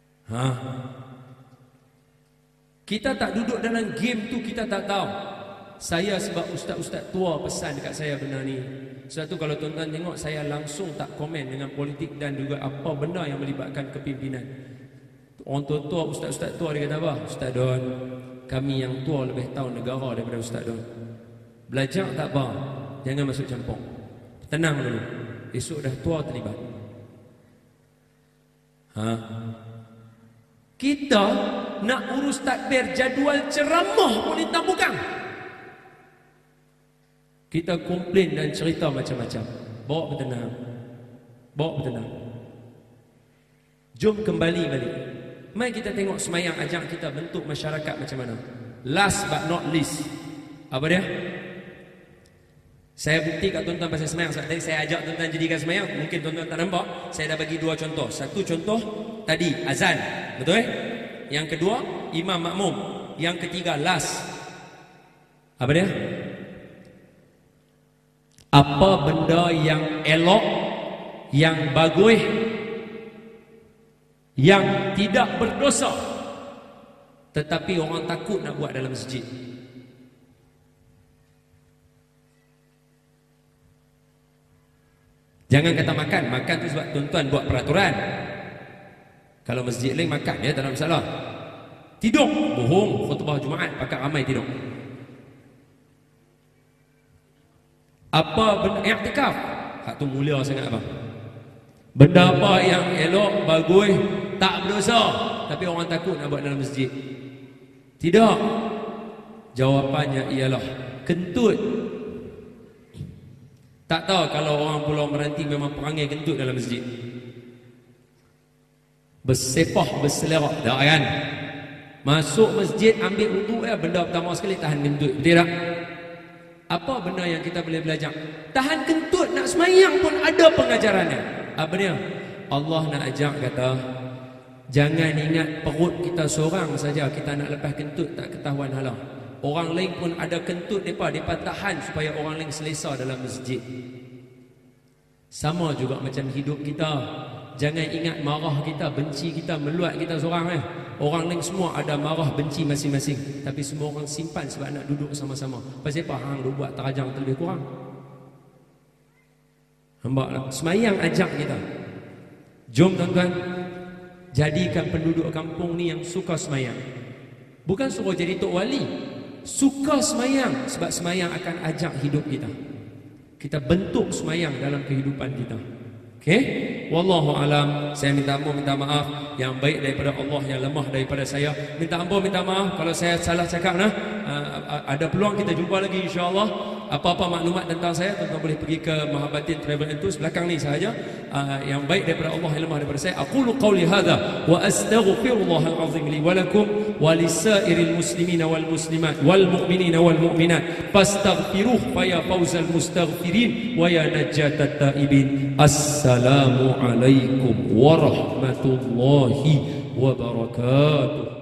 Kita tak duduk dalam game tu, kita tak tahu. Saya sebab ustaz-ustaz tua pesan dekat saya benda ni. Sebab tu kalau tuan-tuan tengok, saya langsung tak komen dengan politik dan juga apa benda yang melibatkan kepimpinan. Orang tua-tua, ustaz-ustaz tua, dia kata apa? Ustaz Don, kami yang tua lebih tahu negara daripada Ustaz Don. Belajar tak apa, jangan masuk campur. Tenang dulu, esok dah tua terlibat. Kita nak urus takbir, jadual ceramah pun ditabukkan. Kita komplain dan cerita macam-macam. Bawa bertenang, bawa bertenang. Jom kembali balik. Mari kita tengok semayang ajak kita bentuk masyarakat macam mana. Last but not least, apa dia? Saya bukti kat tuan-tuan pasal semayang. Tadi saya ajak tuan-tuan jadikan semayang. Mungkin tuan-tuan tak nampak. Saya dah bagi dua contoh. Satu contoh tadi, azan. Betul? Yang kedua, imam makmum. Yang ketiga, last. Apa dia? Apa benda yang elok, yang bagus, yang tidak berdosa, tetapi orang takut nak buat dalam masjid. Jangan kata makan. Makan tu sebab tuan-tuan buat peraturan. Kalau masjid lain makan, ya tak ada masalah. Tidur, bohong. Khutbah Jumaat pakat ramai tidur. Apa benda i'tikaf? Hak tu mulia sangat abang. Benda apa yang elok, bagus, tak berdosa, tapi orang takut nak buat dalam masjid? Tidak. Jawapannya ialah kentut. Tak tahu kalau orang Pulau Meranti memang perangai kentut dalam masjid. Bersepah, berselerak, tak kan? Masuk masjid, ambil wuduk, benda pertama sekali tahan kentut. Betul tak? Apa benda yang kita boleh belajar? Tahan kentut nak semayang pun ada pengajarannya. Apa dia? Allah nak ajak kata, jangan ingat perut kita seorang saja kita nak lepas kentut tak ketahuan halah. Orang lain pun ada kentut mereka tahan supaya orang lain selesa dalam masjid. Sama juga macam hidup kita. Jangan ingat marah kita, benci kita, meluat kita seorang. Orang lain semua ada marah, benci masing-masing. Tapi semua orang simpan sebab nak duduk sama-sama. Pasal apa? Hang duk buat terajang terlebih kurang. Nampak tak? Semayang ajak kita. Jom tuan-tuan, jadikan penduduk kampung ni yang suka semayang. Bukan suruh jadi tok wali. Suka semayang. Sebab semayang akan ajak hidup kita. Kita bentuk semayang dalam kehidupan kita. Okey? Wallahu alam. Saya minta ampun, minta maaf. Yang baik daripada Allah, yang lemah daripada saya. Minta ampun, minta maaf kalau saya salah cakap. Ada peluang kita jumpa lagi insya-Allah. Apa-apa maklumat tentang saya, tuan-tuan boleh pergi ke Mahabatin Travel and Tours belakang ni sahaja. Yang baik daripada Allah, yang lemah daripada saya. Aqulu qawli hadha wa astaghfirullahal azim li wa lakum wa lisairil muslimina wal muslimat wal mu'minina wal mu'minat fastaghfiruh fa ya fawzal mustaghfirin wa ya najatat taibin. Assalamu alaikum warahmatullahi wabarakatuh.